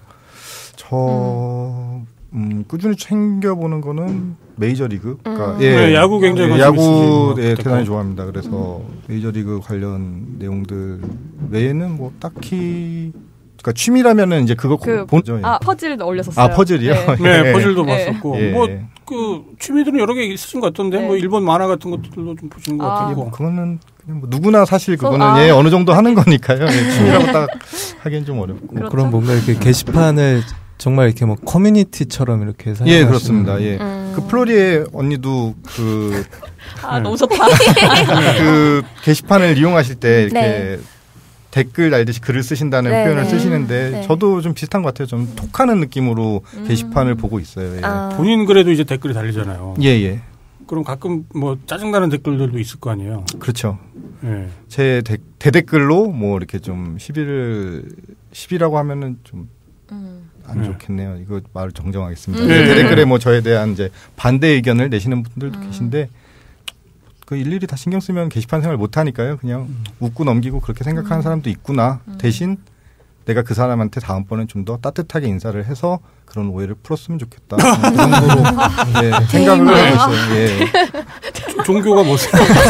저, 음, 꾸준히 챙겨보는 거는 메이저리그. 그러니까, 음. 예. 네, 야구 굉장히 예, 관심 야구, 있으시죠. 예, 됐고. 대단히 좋아합니다. 그래서 메이저리그 관련 내용들 외에는 뭐 딱히, 그러니까 취미라면은 이제 그거 그, 보죠. 예. 아 퍼즐 올렸었어요. 아, 퍼즐이요? 네. 네, 예. 퍼즐도 네. 봤었고 예. 뭐 그 취미들은 여러 개 있으신 것 같던데 네. 뭐 일본 만화 같은 것들도 좀 보시는 것 아. 같고. 뭐 그거는 그냥 뭐 누구나 사실 그거는 아. 예, 어느 정도 하는 거니까요. 예, 취미라고 딱 하기엔 좀 어렵고. 그렇죠. 그럼 뭔가 이렇게 게시판을 정말 이렇게 뭐 커뮤니티처럼 이렇게 사용하시는. 예, 그렇습니다. 예. 음. 그 플로리의 언니도 그, 아 너무 좋다. 그 게시판을 이용하실 때 이렇게 네. 댓글 달듯이 글을 쓰신다는 네, 표현을 네. 쓰시는데 네. 저도 좀 비슷한 것 같아요. 좀 톡하는 느낌으로 음. 게시판을 보고 있어요. 예. 아. 본인 글에도 이제 댓글이 달리잖아요. 예, 예. 그럼 가끔 뭐 짜증나는 댓글들도 있을 거 아니에요. 그렇죠. 예. 제 대, 대댓글로 뭐 이렇게 좀 시비를, 시비라고 하면은 좀 안 음. 네. 좋겠네요. 이거 말을 정정하겠습니다. 음. 네, 대댓글에 뭐 저에 대한 이제 반대 의견을 내시는 분들도 음. 계신데 그 일일이 다 신경 쓰면 게시판 생활 못 하니까요. 그냥 음. 웃고 넘기고 그렇게 생각하는 음. 사람도 있구나. 음. 대신 내가 그 사람한테 다음번엔 좀 더 따뜻하게 인사를 해서 그런 오해를 풀었으면 좋겠다. 그 정도로 예, 생각을 하고 있어요. 예. 조- 종교가 뭐세요?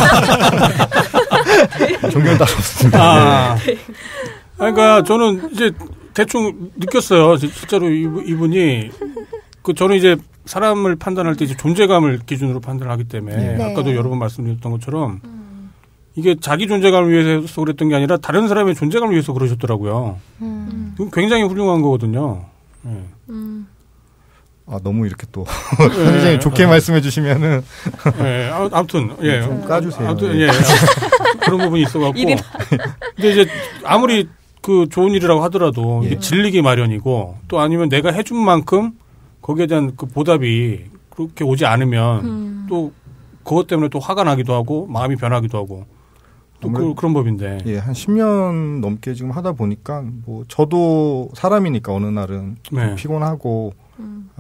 종교는 따로 없습니다. 아. 그러니까 저는 이제 대충 느꼈어요. 실제로 이분- 이분이 그 저는 이제 사람을 판단할 때 이제 존재감을 기준으로 판단하기 때문에 네. 아까도 여러 번 말씀드렸던 것처럼 이게 자기 존재감을 위해서 그랬던 게 아니라 다른 사람의 존재감을 위해서 그러셨더라고요. 음. 그건 굉장히 훌륭한 거거든요. 예. 음. 아, 너무 이렇게 또 굉장히 좋게 말씀해 주시면은 예, 아, 아무튼 예, 좀 까주세요. 아무튼 예. 예, 그런 부분이 있어갖고. 일이다. 근데 이제 아무리 그 좋은 일이라고 하더라도 예. 이게 질리기 마련이고 또 아니면 내가 해준 만큼 거기에 대한 그 보답이 그렇게 오지 않으면 음. 또 그것 때문에 또 화가 나기도 하고 마음이 변하기도 하고 또 그, 그런 법인데. 예, 한 십 년 넘게 지금 하다 보니까 뭐 저도 사람이니까 어느 날은 좀 네. 피곤하고 음. 아,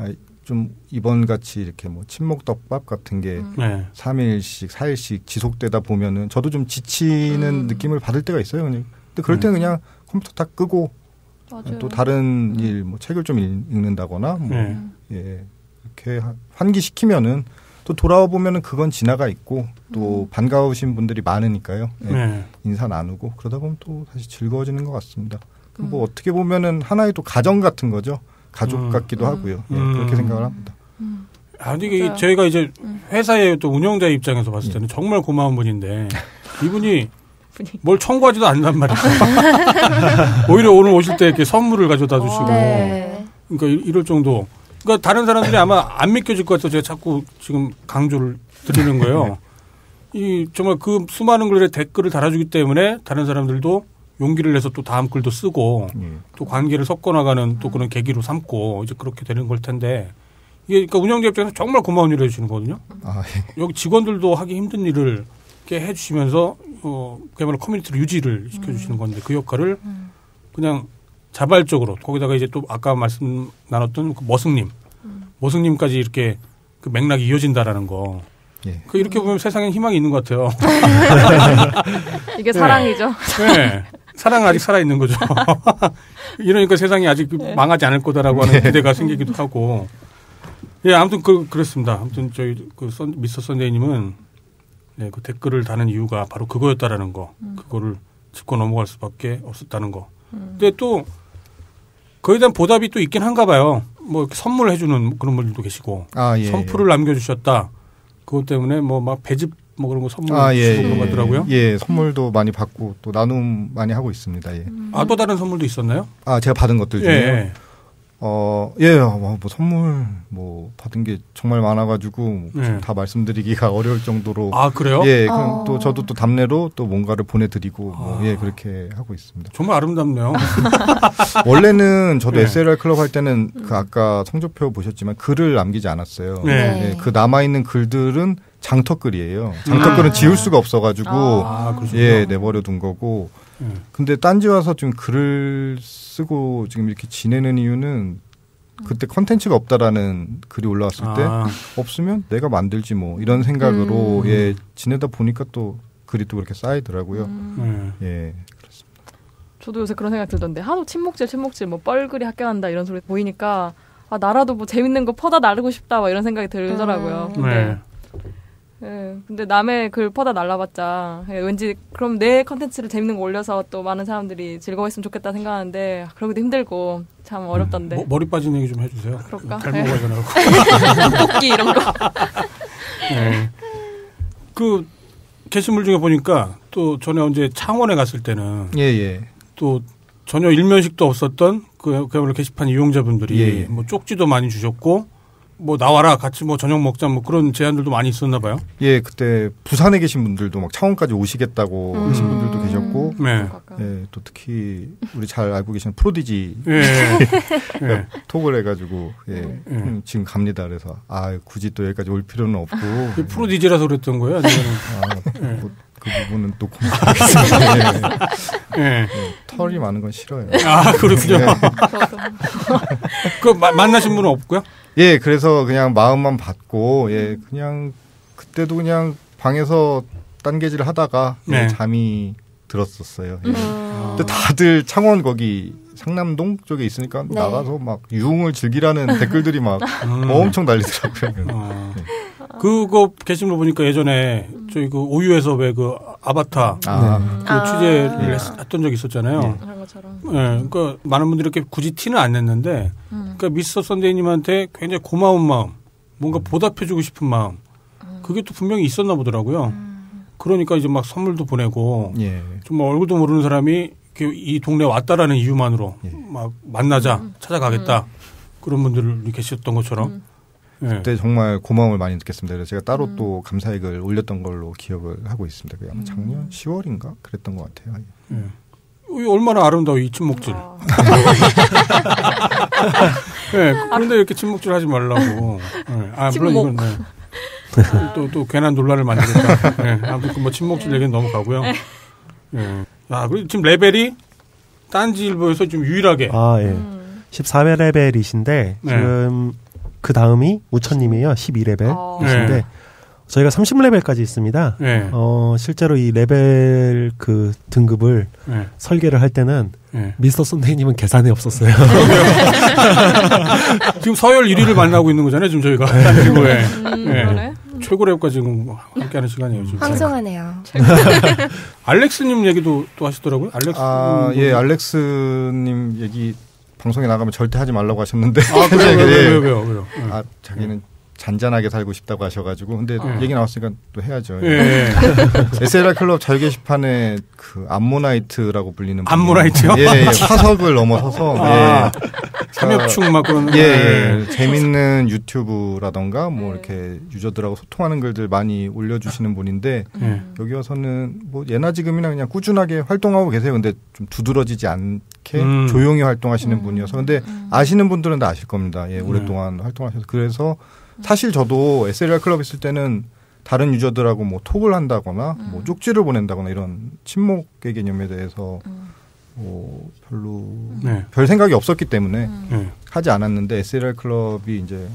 좀 이번 같이 이렇게 뭐 친목덮밥 같은 게 네. 삼 일씩, 사 일씩 지속되다 보면은 저도 좀 지치는 음. 느낌을 받을 때가 있어요. 근데 그럴 때는 그냥 컴퓨터 다 끄고 맞아요. 또 다른 일, 뭐 책을 좀 읽- 읽는다거나 뭐 네. 예, 이렇게 하- 환기시키면은 또 돌아와 보면은 그건 지나가 있고 또 반가우신 분들이 많으니까요. 예, 네. 인사 나누고 그러다 보면 또 다시 즐거워지는 것 같습니다. 그럼 뭐 어떻게 보면은 하나의 또 가정 같은 거죠. 가족 음. 같기도 하고요. 예, 음. 그렇게 생각을 합니다. 아니 이게 맞아요. 저희가 이제 회사의 또 운영자 입장에서 봤을 때는 정말 고마운 분인데 이분이 뭘 청구하지도 않는단 말이에요. 오히려 오늘 오실 때 이렇게 선물을 가져다 주시고 네. 그러니까 이- 이럴 정도. 그러니까 다른 사람들이 아마 안 믿겨질 것 같아서 제가 자꾸 지금 강조를 드리는 거예요. 이 정말 그 수많은 글에 댓글을 달아주기 때문에 다른 사람들도 용기를 내서 또 다음 글도 쓰고 예. 또 관계를 섞어나가는 또 그런 계기로 삼고 이제 그렇게 되는 걸 텐데 이게 그러니까 운영자 입장에서 정말 고마운 일을 해주시는 거거든요. 아, 예. 여기 직원들도 하기 힘든 일을 이렇게 해주시면서 어, 그야말로 커뮤니티를 유지를 시켜주시는 건데 그 역할을 그냥 자발적으로 거기다가 이제 또 아까 말씀 나눴던 그 머승님, 머승님까지 이렇게 그 맥락이 이어진다라는 거. 예. 그 이렇게 보면 세상에 희망이 있는 것 같아요. 이게 사랑이죠. 네. 사랑은 아직 살아있는 거죠. 이러니까 세상이 아직 망하지 않을 거다라고 하는 기대가 생기기도 하고. 예, 아무튼 그, 그렇습니다. 아무튼 저희 그 선, 미스터 선데이님은 네, 그 댓글을 다는 이유가 바로 그거였다라는 거. 그거를 짚고 넘어갈 수밖에 없었다는 거. 근데 또 거기에 대한 보답이 또 있긴 한가 봐요. 뭐 이렇게 선물을 해주는 그런 분들도 계시고. 아, 예. 선풀을 남겨주셨다. 그것 때문에 뭐 막 배즙 뭐 그런 거 선물 아, 예, 주고 예. 가더라고요. 예, 선물도 많이 받고 또 나눔 많이 하고 있습니다. 예. 아, 또 다른 선물도 있었나요? 아, 제가 받은 것들 중에요. 예. 어, 예, 뭐, 뭐 선물 뭐 받은 게 정말 많아가지고 예. 다 말씀드리기가 어려울 정도로. 아, 그래요? 예, 그럼 어. 또 저도 또 답례로 또 뭔가를 보내드리고 뭐, 아. 예, 그렇게 하고 있습니다. 정말 아름답네요. 원래는 저도 예. 에스엘알 클럽 할 때는 그 아까 성적표 보셨지만 글을 남기지 않았어요. 네. 예, 그 남아 있는 글들은 장터글이에요. 장터글은 아. 지울 수가 없어가지고 아, 그러시구나. 예, 내버려 둔 거고. 예. 근데 딴지 와서 좀 글을 쓰고 지금 이렇게 지내는 이유는 그때 컨텐츠가 없다라는 글이 올라왔을 때 아, 없으면 내가 만들지 뭐 이런 생각으로 음. 예, 지내다 보니까 또 글이 또 그렇게 쌓이더라고요. 음. 예. 예. 저도 요새 그런 생각 들던데 하도 침묵질 침묵질 뭐 뻘글이 학교한다 이런 소리 보이니까 아 나라도 뭐 재밌는 거 퍼다 나르고 싶다 막 이런 생각이 들더라고요. 음. 근데, 네. 예, 근데 남의 글 퍼다 날라봤자 예, 왠지 그럼 내 컨텐츠를 재밌는 거 올려서 또 많은 사람들이 즐거워했으면 좋겠다 생각하는데 그러기도 힘들고 참 어렵던데. 뭐, 머리 빠진 얘기 좀 해주세요. 그럴까? 닮은 거 전하고. 토끼 이런 거. 예. 그 게시물 중에 보니까 또 전에 언제 창원에 갔을 때는 예, 예. 또 전혀 일면식도 없었던 그 그야말로 게시판 이용자분들이 예, 예. 뭐 쪽지도 많이 주셨고 뭐 나와라 같이 뭐 저녁 먹자 뭐 그런 제안들도 많이 있었나 봐요. 예, 그때 부산에 계신 분들도 막 창원까지 오시겠다고 음. 하신 분들도 계셨고 네. 예, 또 특히 우리 잘 알고 계시는 프로디지 예. 예. 톡을 해가지고 예, 예. 음, 지금 갑니다. 그래서 아 굳이 또 여기까지 올 필요는 없고 그 프로 디제라서 그랬던 거예요? 아니면 아, 예. 뭐, 그 부분은 또 고민하겠습니다. 예. 예. 예, 털이 많은 건 싫어요. 아 그렇군요. 예. 그 마- 만나신 분은 없고요? 예, 그래서 그냥 마음만 받고 예, 그냥 그때도 그냥 방에서 딴개질 하다가 예, 네. 잠이 들었었어요. 예. 음. 근데 다들 창원 거기 상남동 쪽에 있으니까 네. 나가서 막 유흥을 즐기라는 댓글들이 막 음. 엄청 달리더라고요. 어. 그거 게시물 보니까 예전에 저희 그 오유에서 왜 그 아바타 아, 그 아. 취재를 예. 했- 했던 적이 있었잖아요. 그런 것처럼. 예, 그러니까 많은 분들이 이렇게 굳이 티는 안 냈는데, 음. 그러니까 미스터 선데이님한테 굉장히 고마운 마음, 뭔가 보답해주고 싶은 마음, 그게 또 분명히 있었나 보더라고요. 그러니까 이제 막 선물도 보내고, 예. 정말 얼굴도 모르는 사람이 이렇게 이 동네에 왔다라는 이유만으로 예. 막 만나자, 찾아가겠다 그런 분들이 계셨던 것처럼. 예. 그때 정말 고마움을 많이 느꼈습니다. 그래서 제가 따로 또 감사의 글 올렸던 걸로 기억을 하고 있습니다. 그게 아마 작년 시월인가 그랬던 것 같아요. 예. 이 얼마나 아름다워 이 침묵질. 아. 예, 그런데 이렇게 침묵질 하지 말라고. 예. 아, 물론 침묵. 이건 네. 또, 또 괜한 논란을 만들겠다. 예. 아무튼 그뭐 침묵질 얘기는 넘어가고요. 예. 아, 그리고 지금 레벨이 딴지일보에서 좀 유일하게. 아, 예. 음. 십삼 회 레벨이신데, 네. 지금 그 다음이 우천님이에요. 십이 레벨이신데 네. 저희가 삼십 레벨까지 있습니다. 네. 어, 실제로 이 레벨 그 등급을 네. 설계를 할 때는 네. 미스터 선데이님은 계산에 없었어요. 지금 서열 일 위를 만나고 있는 거잖아요. 지금 저희가. 그리고 네. 음, 네. 그러네. 최고 랩까지 지금 함께하는 시간이에요. 지금. 황송하네요. 알렉스님 얘기도 또 하시더라고요. 알렉스. 아, 예, 알렉스님 얘기 방송에 나가면 절대 하지 말라고 하셨는데. 아, 그래요? 왜요? 왜요? 왜요? 왜요? 아, 자기는 잔잔하게 살고 싶다고 하셔가지고. 근데 네. 얘기 나왔으니까 또 해야죠. 예. 에스엘알 클럽 자유 게시판에 그 암모나이트라고 불리는. 암모나이트요? 예, 예, 화석을 넘어서서. 아, 예. 삼엽충 막 그런. 예, 예. 재밌는 유튜브라던가 뭐 이렇게 유저들하고 소통하는 글들 많이 올려주시는 분인데 예. 여기 와서는 뭐 예나 지금이나 그냥 꾸준하게 활동하고 계세요. 근데 좀 두드러지지 않게 음. 조용히 활동하시는 분이어서 근데 아시는 분들은 다 아실 겁니다. 예, 오랫동안 활동하셔서 그래서 사실 저도 에스엘알 클럽 있을 때는 다른 유저들하고 뭐 톡을 한다거나 뭐 쪽지를 보낸다거나 이런 친목의 개념에 대해서 뭐 별로 네. 별 생각이 없었기 때문에 네. 하지 않았는데 에스엘알 클럽이 이제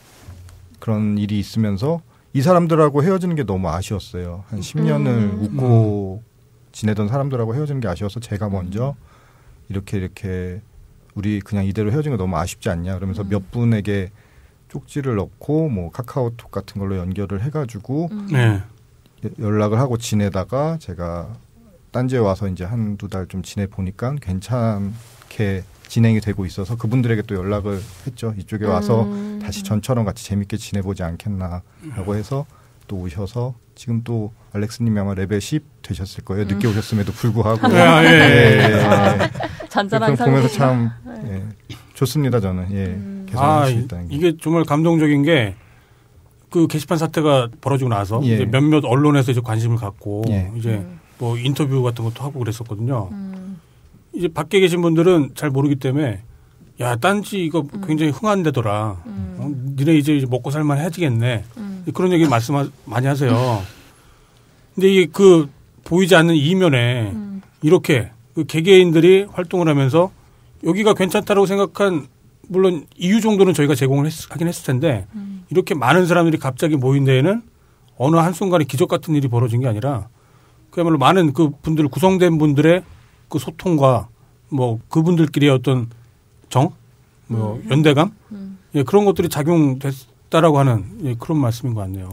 그런 일이 있으면서 이 사람들하고 헤어지는 게 너무 아쉬웠어요. 한 십 년을 음. 웃고 지내던 사람들하고 헤어지는 게 아쉬워서 제가 먼저 이렇게 이렇게 우리 그냥 이대로 헤어진 거 너무 아쉽지 않냐 그러면서 음. 몇 분에게 쪽지를 넣고 뭐 카카오톡 같은 걸로 연결을 해가지고 음. 네. 연락을 하고 지내다가 제가 딴지에 와서 이제 한두 달 좀 지내 보니까 괜찮게 진행이 되고 있어서 그분들에게 또 연락을 했죠. 이쪽에 와서 음. 다시 전처럼 같이 재밌게 지내보지 않겠나라고 해서 또 오셔서 지금 또 알렉스님이 아마 레벨 십 되셨을 거예요. 음. 늦게 오셨음에도 불구하고. 아, 예, 예, 예, 예. 잔잔한 그걸 보면서 삶이구나. 참 네. 예, 좋습니다. 저는 예, 음. 계속 아, 할 수 이- 있다는 게. 이게 정말 감동적인 게 그 게시판 사태가 벌어지고 나서 예. 이제 몇몇 언론에서 이제 관심을 갖고 예. 이제 음. 뭐 인터뷰 같은 것도 하고 그랬었거든요. 음. 이제 밖에 계신 분들은 잘 모르기 때문에 야 딴지 이거 굉장히 흥한 데더라. 음. 어, 니네 이제 이제 먹고 살만 해지겠네. 음. 그런 얘기 말씀 많이 하세요. 근데 이게 그 보이지 않는 이면에 음. 이렇게 그 개개인들이 활동을 하면서 여기가 괜찮다라고 생각한 물론 이유 정도는 저희가 제공을 했, 하긴 했을 텐데 음. 이렇게 많은 사람들이 갑자기 모인 데에는 어느 한순간에 기적 같은 일이 벌어진 게 아니라 그야말로 많은 그 분들 구성된 분들의 그 소통과 뭐 그분들끼리의 어떤 정, 뭐 음. 연대감 음. 예, 그런 것들이 작용됐다라고 하는 예, 그런 말씀인 것 같네요.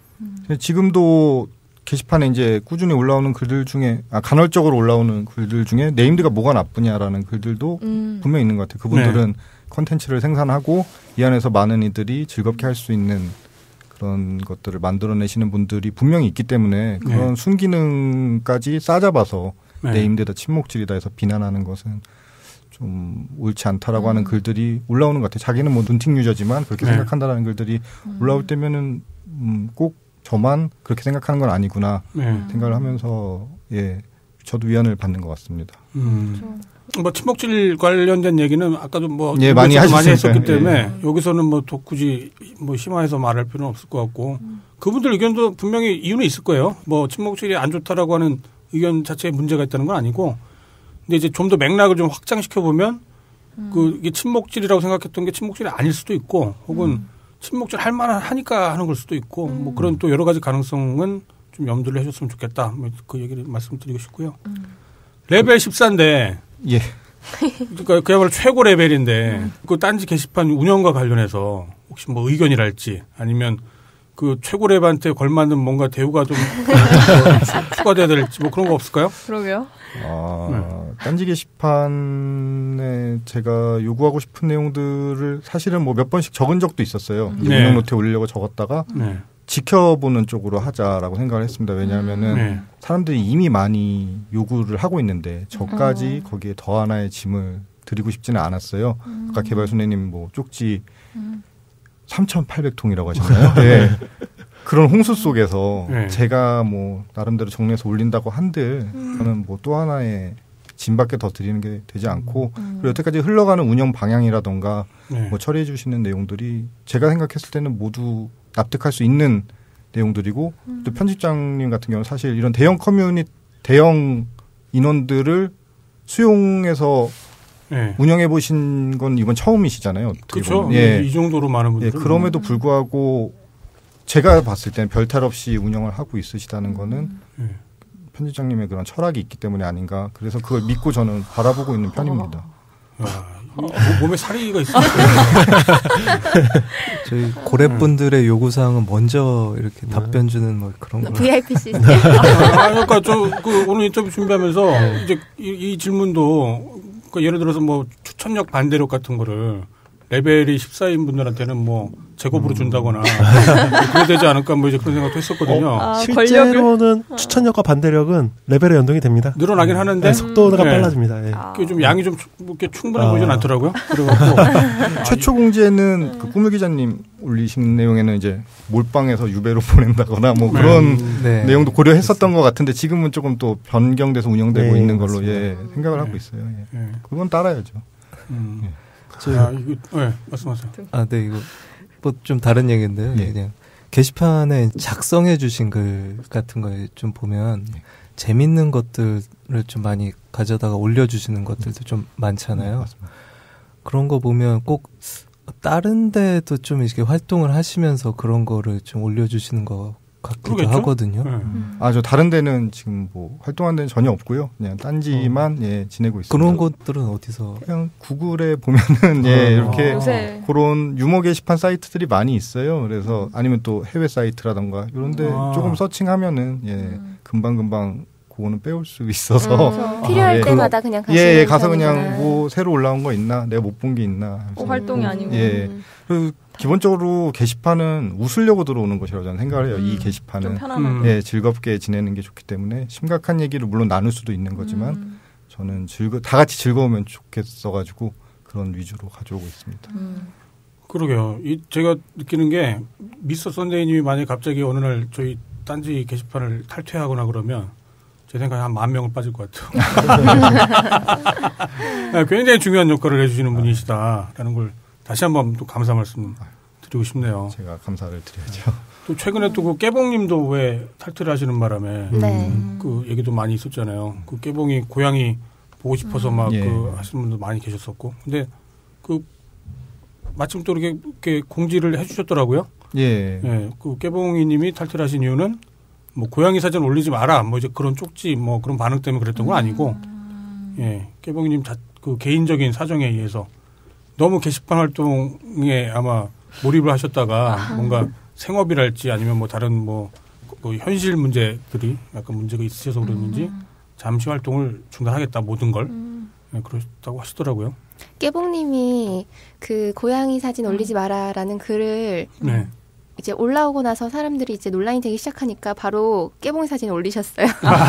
지금도 게시판에 이제 꾸준히 올라오는 글들 중에 아, 간헐적으로 올라오는 글들 중에 네임드가 뭐가 나쁘냐라는 글들도 음. 분명히 있는 것 같아요. 그분들은 컨텐츠를 생산하고 이 안에서 많은 이들이 즐겁게 할 수 있는 그런 것들을 만들어내시는 분들이 분명히 있기 때문에 그런 네. 순기능까지 싸잡아서 네. 네임드다 침묵질이다 해서 비난하는 것은 좀 옳지 않다라고 음. 하는 글들이 올라오는 것 같아요. 자기는 뭐 눈팅 유저지만 그렇게 네. 생각한다라는 글들이 올라올 때면은 음, 꼭 저만 그렇게 생각하는 건 아니구나 네. 생각을 하면서 예 저도 위안을 받는 것 같습니다. 음. 뭐 침묵질 관련된 얘기는 아까도 뭐 예, 많이 많이 하셨으니까. 했었기 때문에 예. 여기서는 뭐 또 굳이 뭐 심화해서 말할 필요는 없을 것 같고 그분들 의견도 분명히 이유는 있을 거예요. 뭐 침묵질이 안 좋다라고 하는 의견 자체에 문제가 있다는 건 아니고 근데 이제 좀 더 맥락을 좀 확장시켜 보면 그 이게 침묵질이라고 생각했던 게 침묵질이 아닐 수도 있고 혹은 침묵질 할 만하니까 하는 걸 수도 있고 뭐 그런 또 여러 가지 가능성은 좀 염두를 해줬으면 좋겠다. 뭐 그 얘기를 말씀드리고 싶고요. 레벨 십사인데 예. 그러니까 그야말로 최고 레벨인데 그 딴지 게시판 운영과 관련해서 혹시 뭐 의견이랄지 아니면 그 최고 랩한테 걸맞는 뭔가 대우가 좀 추가돼야 될지 뭐 그런 거 없을까요? 그러게요. 아, 딴지 게시판에 제가 요구하고 싶은 내용들을 사실은 뭐 몇 번씩 적은 적도 있었어요. 이 네. 운영 노트에 올리려고 적었다가 네. 지켜보는 쪽으로 하자라고 생각을 했습니다. 왜냐하면은 네. 사람들이 이미 많이 요구를 하고 있는데 저까지 거기에 더 하나의 짐을 드리고 싶지는 않았어요. 아까 개발순애님 뭐 쪽지 삼천팔백 통이라고 하셨나요? 네. 그런 홍수 속에서 네. 제가 뭐 나름대로 정리해서 올린다고 한들 저는 뭐 또 하나의 짐밖에 더 드리는 게 되지 않고 그리고 여태까지 흘러가는 운영 방향이라던가 네. 뭐 처리해 주시는 내용들이 제가 생각했을 때는 모두 납득할 수 있는 내용들이고 또 편집장님 같은 경우는 사실 이런 대형 커뮤니티 대형 인원들을 수용해서 네. 운영해 보신 건 이번 처음이시잖아요. 그렇죠. 예. 이 정도로 많은 분들은. 예, 그럼에도 불구하고 제가 봤을 때는 별탈 없이 운영을 하고 있으시다는 거는 네. 편집장님의 그런 철학이 있기 때문에 아닌가. 그래서 그걸 믿고 저는 바라보고 있는 편입니다. 와, 뭐, 몸에 살이가 있어요. 저희 고래분들의 요구사항은 먼저 이렇게 답변 주는 뭐 그런 거. 브이아이피 시스템. 아, 그러니까 저 그 오늘 인터뷰 준비하면서 이제 이, 이 질문도 그러니까 예를 들어서 뭐 추천력 반대력 같은 거를 레벨이 십사인 분들한테는 뭐 제곱으로 준다거나 그래야 되지 않을까 뭐 이제 그런 생각도 했었거든요. 어, 아, 실제로는 권력을? 추천력과 반대력은 레벨에 연동이 됩니다. 늘어나긴 하는데 네, 속도가 네. 빨라집니다. 예. 아. 좀 양이 좀 이렇게 충분해 아. 보이진 않더라고요. 그래갖고 최초 공지에는 그 꾸물 기자님 올리신 내용에는 이제 몰빵해서 유배로 보낸다거나 뭐 그런 네. 내용도 고려했었던 것 같은데 지금은 조금 또 변경돼서 운영되고 네, 있는 걸로 맞습니다. 예, 생각을 하고 네. 있어요. 예. 네. 그건 따라야죠. 음. 예. 아, 이거 네, 말씀하세요. 아, 네, 이거 뭐 좀 다른 얘기인데요. 예. 그냥 게시판에 작성해 주신 글 같은 거 좀 보면 재밌는 것들을 좀 많이 가져다가 올려주시는 것들도 좀 많잖아요. 맞습니다. 그런 거 보면 꼭 다른 데도 좀 이렇게 활동을 하시면서 그런 거를 좀 올려주시는 것 같기도 그러겠죠? 하거든요. 네. 아, 저 다른 데는 지금 뭐 활동한 데는 전혀 없고요. 그냥 딴지만 예, 지내고 있습니다. 그런 것들은 어디서? 그냥 구글에 보면은 예, 이렇게 아. 요새 그런 유머 게시판 사이트들이 많이 있어요. 그래서 아니면 또 해외 사이트라던가 이런데 아. 조금 서칭하면은 예, 금방 금방 그거는 빼올 수 있어서 음, 필요할 예, 때마다 그냥 가시는 예, 예, 가서 그냥 편이구나. 뭐 새로 올라온 거 있나, 내가 못 본 게 있나. 꼭 활동이 아니고. 예. 그리고 기본적으로 게시판은 웃으려고 들어오는 것이라고 저는 생각을 해요. 이 좀 게시판은 편안하게. 음. 예, 즐겁게 지내는 게 좋기 때문에 심각한 얘기를 물론 나눌 수도 있는 거지만 음. 저는 즐거 다 같이 즐거우면 좋겠어가지고 그런 위주로 가져오고 있습니다. 음. 그러게요. 이 제가 느끼는 게 미스터 선데이님이 만약 갑자기 어느 날 저희 딴지 게시판을 탈퇴하거나 그러면 제 생각에 한 만 명을 빠질 것 같아요. 굉장히 중요한 역할을 해주시는 분이시다라는 걸 다시 한번 또 감사 말씀 드리고 싶네요. 제가 감사를 드려야죠. 또 최근에 또 그 깨봉님도 왜 탈퇴를 하시는 바람에 네. 그 얘기도 많이 있었잖아요. 그 깨봉이 고양이 보고 싶어서 막 그 예. 하시는 분도 많이 계셨었고, 근데 그 마침 또 이렇게, 이렇게 공지를 해주셨더라고요. 예. 예, 그 깨봉이님이 탈퇴를 하신 이유는 뭐 고양이 사진 올리지 마라, 뭐 이제 그런 쪽지 뭐 그런 반응 때문에 그랬던 건 아니고, 예, 깨봉이님 자, 그 개인적인 사정에 의해서 너무 게시판 활동에 아마 몰입을 하셨다가 뭔가 생업이랄지 아니면 뭐 다른 뭐, 뭐 현실 문제들이 약간 문제가 있으셔서 그랬는지 잠시 활동을 중단하겠다 모든 걸 예, 그러셨다고 하시더라고요. 깨봉님이 그 고양이 사진 올리지 마라라는 글을 네. 이제 올라오고 나서 사람들이 이제 논란이 되기 시작하니까 바로 깨봉이 사진 올리셨어요.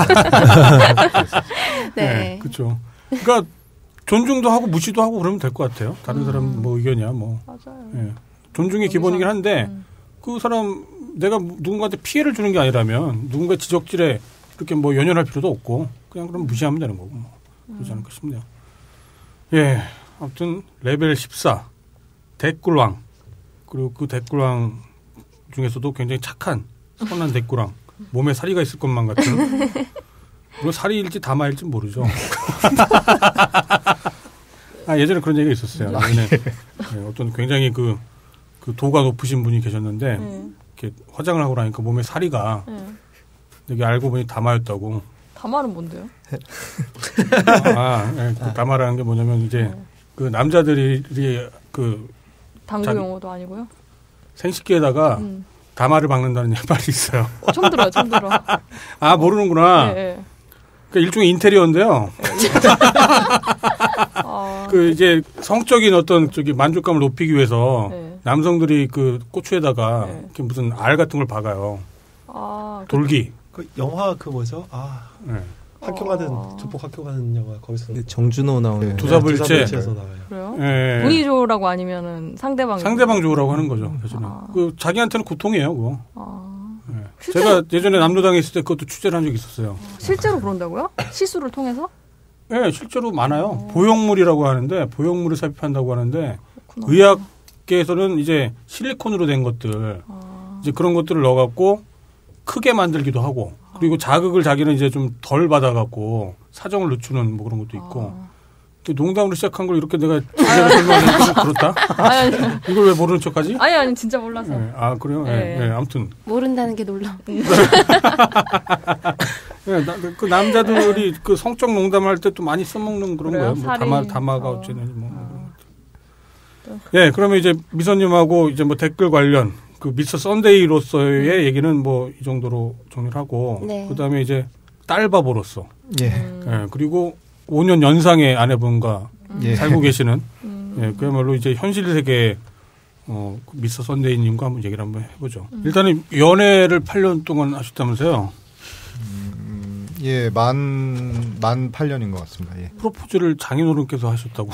네. 그렇죠. 그러니까 존중도 하고 무시도 하고 그러면 될 것 같아요. 다른 사람 뭐 의견이야 뭐. 맞아요. 예. 존중이 기본이긴 한데 음. 그 사람 내가 누군가한테 피해를 주는 게 아니라면 누군가 지적질에 그렇게 뭐 연연할 필요도 없고 그냥 그럼 무시하면 되는 거고 뭐. 그러지 않을까 싶네요. 예. 아무튼 레벨 십사 댓글왕 그리고 그 댓글왕 중에서도 굉장히 착한 선한 댓글왕 몸에 살이가 있을 것만 같은 물론 살이일지 다마일지 모르죠. 아, 예전에 그런 얘기가 있었어요. 예전에 네, 어떤 굉장히 그, 그 도가 높으신 분이 계셨는데 네. 이렇게 화장을 하고 나니까 몸에 살이가 네. 여기 알고 보니 다마였다고. 다말은 뭔데요? 아, 네, 그 다마라는 게 뭐냐면 이제 그 남자들이 그 당구 자기- 용어도 아니고요. 생식기에다가 음. 다마를 박는다는 말이 있어요. 어, 처음 들어요, 처음 들어. 아, 모르는구나. 네, 네. 그 일종의 인테리어인데요. 아, 그 이제 성적인 어떤 저기 만족감을 높이기 위해서 네. 남성들이 그 고추에다가 네. 이렇게 무슨 알 같은 걸 박아요. 아, 그- 돌기. 그 영화 그 뭐죠? 아 네. 학교 어. 가는 조폭 학교 가는 영화 거기서 네, 정준호 나오는 네. 두사불체. 두사불체에서 나와요. 그래요? 예. 운이 좋으라고 아니면은 상대방 상대방 좋으라고 하는 거죠. 사실은. 아. 그 자기한테는 고통이에요, 그거. 아, 예. 실제로- 제가 예전에 남로당에 있을 때 그것도 취재를 한 적이 있었어요. 실제로 그런다고요? 시술을 통해서? 예, 실제로 많아요. 보형물이라고 하는데 보형물을 삽입한다고 하는데 그렇구나. 의학계에서는 이제 실리콘으로 된 것들 아, 이제 그런 것들을 넣어갖고 크게 만들기도 하고 그리고 자극을 자기는 이제 좀 덜 받아갖고 사정을 늦추는 뭐 그런 것도 있고 아. 농담으로 시작한 걸 이렇게 내가 제대로 설명하니까 그렇다? 아니, 아니. 이걸 왜 모르는 척하지? 아니 아니 진짜 몰라서. 네. 아 그래요? 네. 네. 네. 아무튼 모른다는 게 놀라. 네, 나, 그 남자들이 그 성적 농담할 때 또 많이 써먹는 그런 그래요? 거예요. 뭐 살이... 담아 담아가 어. 어쩌니 뭐. 어. 예, 네, 그러면 이제 미선님하고 이제 뭐 댓글 관련 그 미스터 썬데이로서의 음. 얘기는 뭐 이 정도로 정리를 하고 네. 그다음에 이제 딸바보로서 예. 음. 예, 그리고 오 년 연상의 아내분과 예. 살고 계시는 음. 예, 그야말로 이제 현실 세계 어, 미스터 썬데이님과 한번 얘기를 한번 해보죠. 음. 일단은 연애를 팔 년 동안 하셨다면서요? 음, 예, 만, 만 팔 년인 것 같습니다. 예. 프로포즈를 장인어른께서 하셨다고.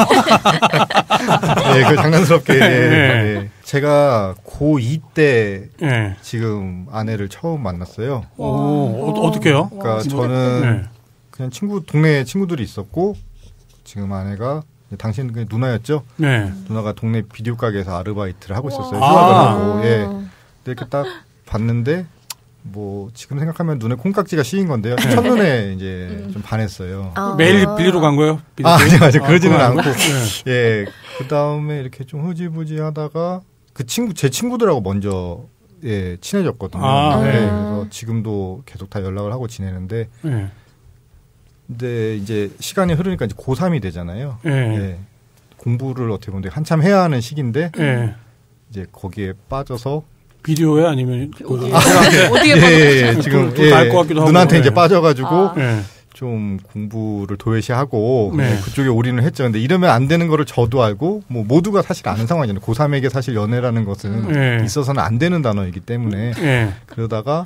예, 그 장난스럽게. 예, 네. 예. 제가 고이 때 예. 지금 아내를 처음 만났어요. 오, 어, 어떻게요? 그러니까 저는 네. 그냥 친구, 동네 친구들이 있었고, 지금 아내가, 당신 그 누나였죠? 네. 누나가 동네 비디오 가게에서 아르바이트를 하고 있었어요. 아. 휴가가지고. 예. 근데 이렇게 딱 봤는데, 뭐, 지금 생각하면 눈에 콩깍지가 씌인 건데요. 네. 첫눈에 이제 음. 좀 반했어요. 아. 매일 빌리러 간 거예요? 아, 아니, 아니, 그러지는 아, 않고. 네. 예. 그 다음에 이렇게 좀 흐지부지 하다가, 그 친구, 제 친구들하고 먼저, 예, 친해졌거든요. 아, 네. 네. 그래서 지금도 계속 다 연락을 하고 지내는데, 네. 근데 이제 시간이 흐르니까 이제 고삼이 되잖아요. 네. 예. 공부를 어떻게 보면 한참 해야 하는 시기인데, 네. 이제 거기에 빠져서, 비디오에 아니면 그, 어디에 예, 봐도 예, 예, 지금 또 알 것 같기도 하고. 누나한테 네. 이제 빠져가지고 아. 네. 좀 공부를 도외시하고 네. 뭐 그쪽에 올인을 했죠. 근데 이러면 안 되는 거를 저도 알고 뭐 모두가 사실 아는 상황이잖아요. 고삼에게 사실 연애라는 것은 네. 있어서는 안 되는 단어이기 때문에 네. 그러다가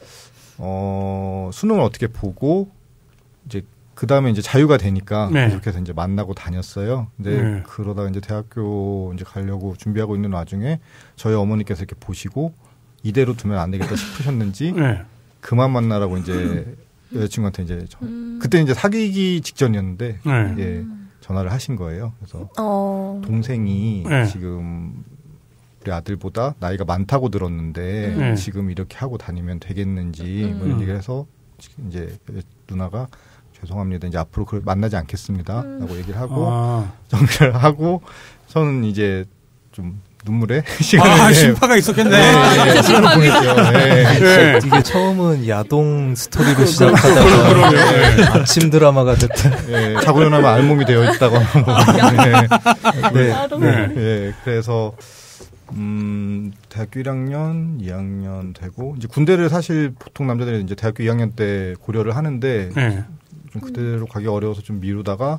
어 수능을 어떻게 보고 이제 그 다음에 이제 자유가 되니까 네. 계속해서 이제 만나고 다녔어요. 근데 네. 그러다가 이제 대학교 이제 가려고 준비하고 있는 와중에 저희 어머니께서 이렇게 보시고 이대로 두면 안 되겠다 싶으셨는지 네. 그만 만나라고 이제 여자친구한테 이제 저, 그때 이제 사귀기 직전이었는데 네. 예, 전화를 하신 거예요. 그래서 어. 동생이 네. 지금 우리 아들보다 나이가 많다고 들었는데 네. 지금 이렇게 하고 다니면 되겠는지 뭐 음. 이런 얘기를 해서 이제 누나가 죄송합니다. 이제 앞으로 그걸 만나지 않겠습니다. 라고 얘기를 하고 아, 정리를 하고 저는 이제 좀 눈물에 시간을 아 네, 심파가 있었겠네. 네, 네, 시간을 보냈죠. 네. 네. 이게 처음은 야동 스토리로 시작하다가 네. 아침 드라마가 됐다. 네, 자고 일어나면 알몸이 되어 있다고. 네. 네. 네. 네, 그래서 음, 대학교 일 학년, 이 학년 되고 이제 군대를 사실 보통 남자들이 이제 대학교 이 학년 때 고려를 하는데 네. 좀 그대로 가기 어려워서 좀 미루다가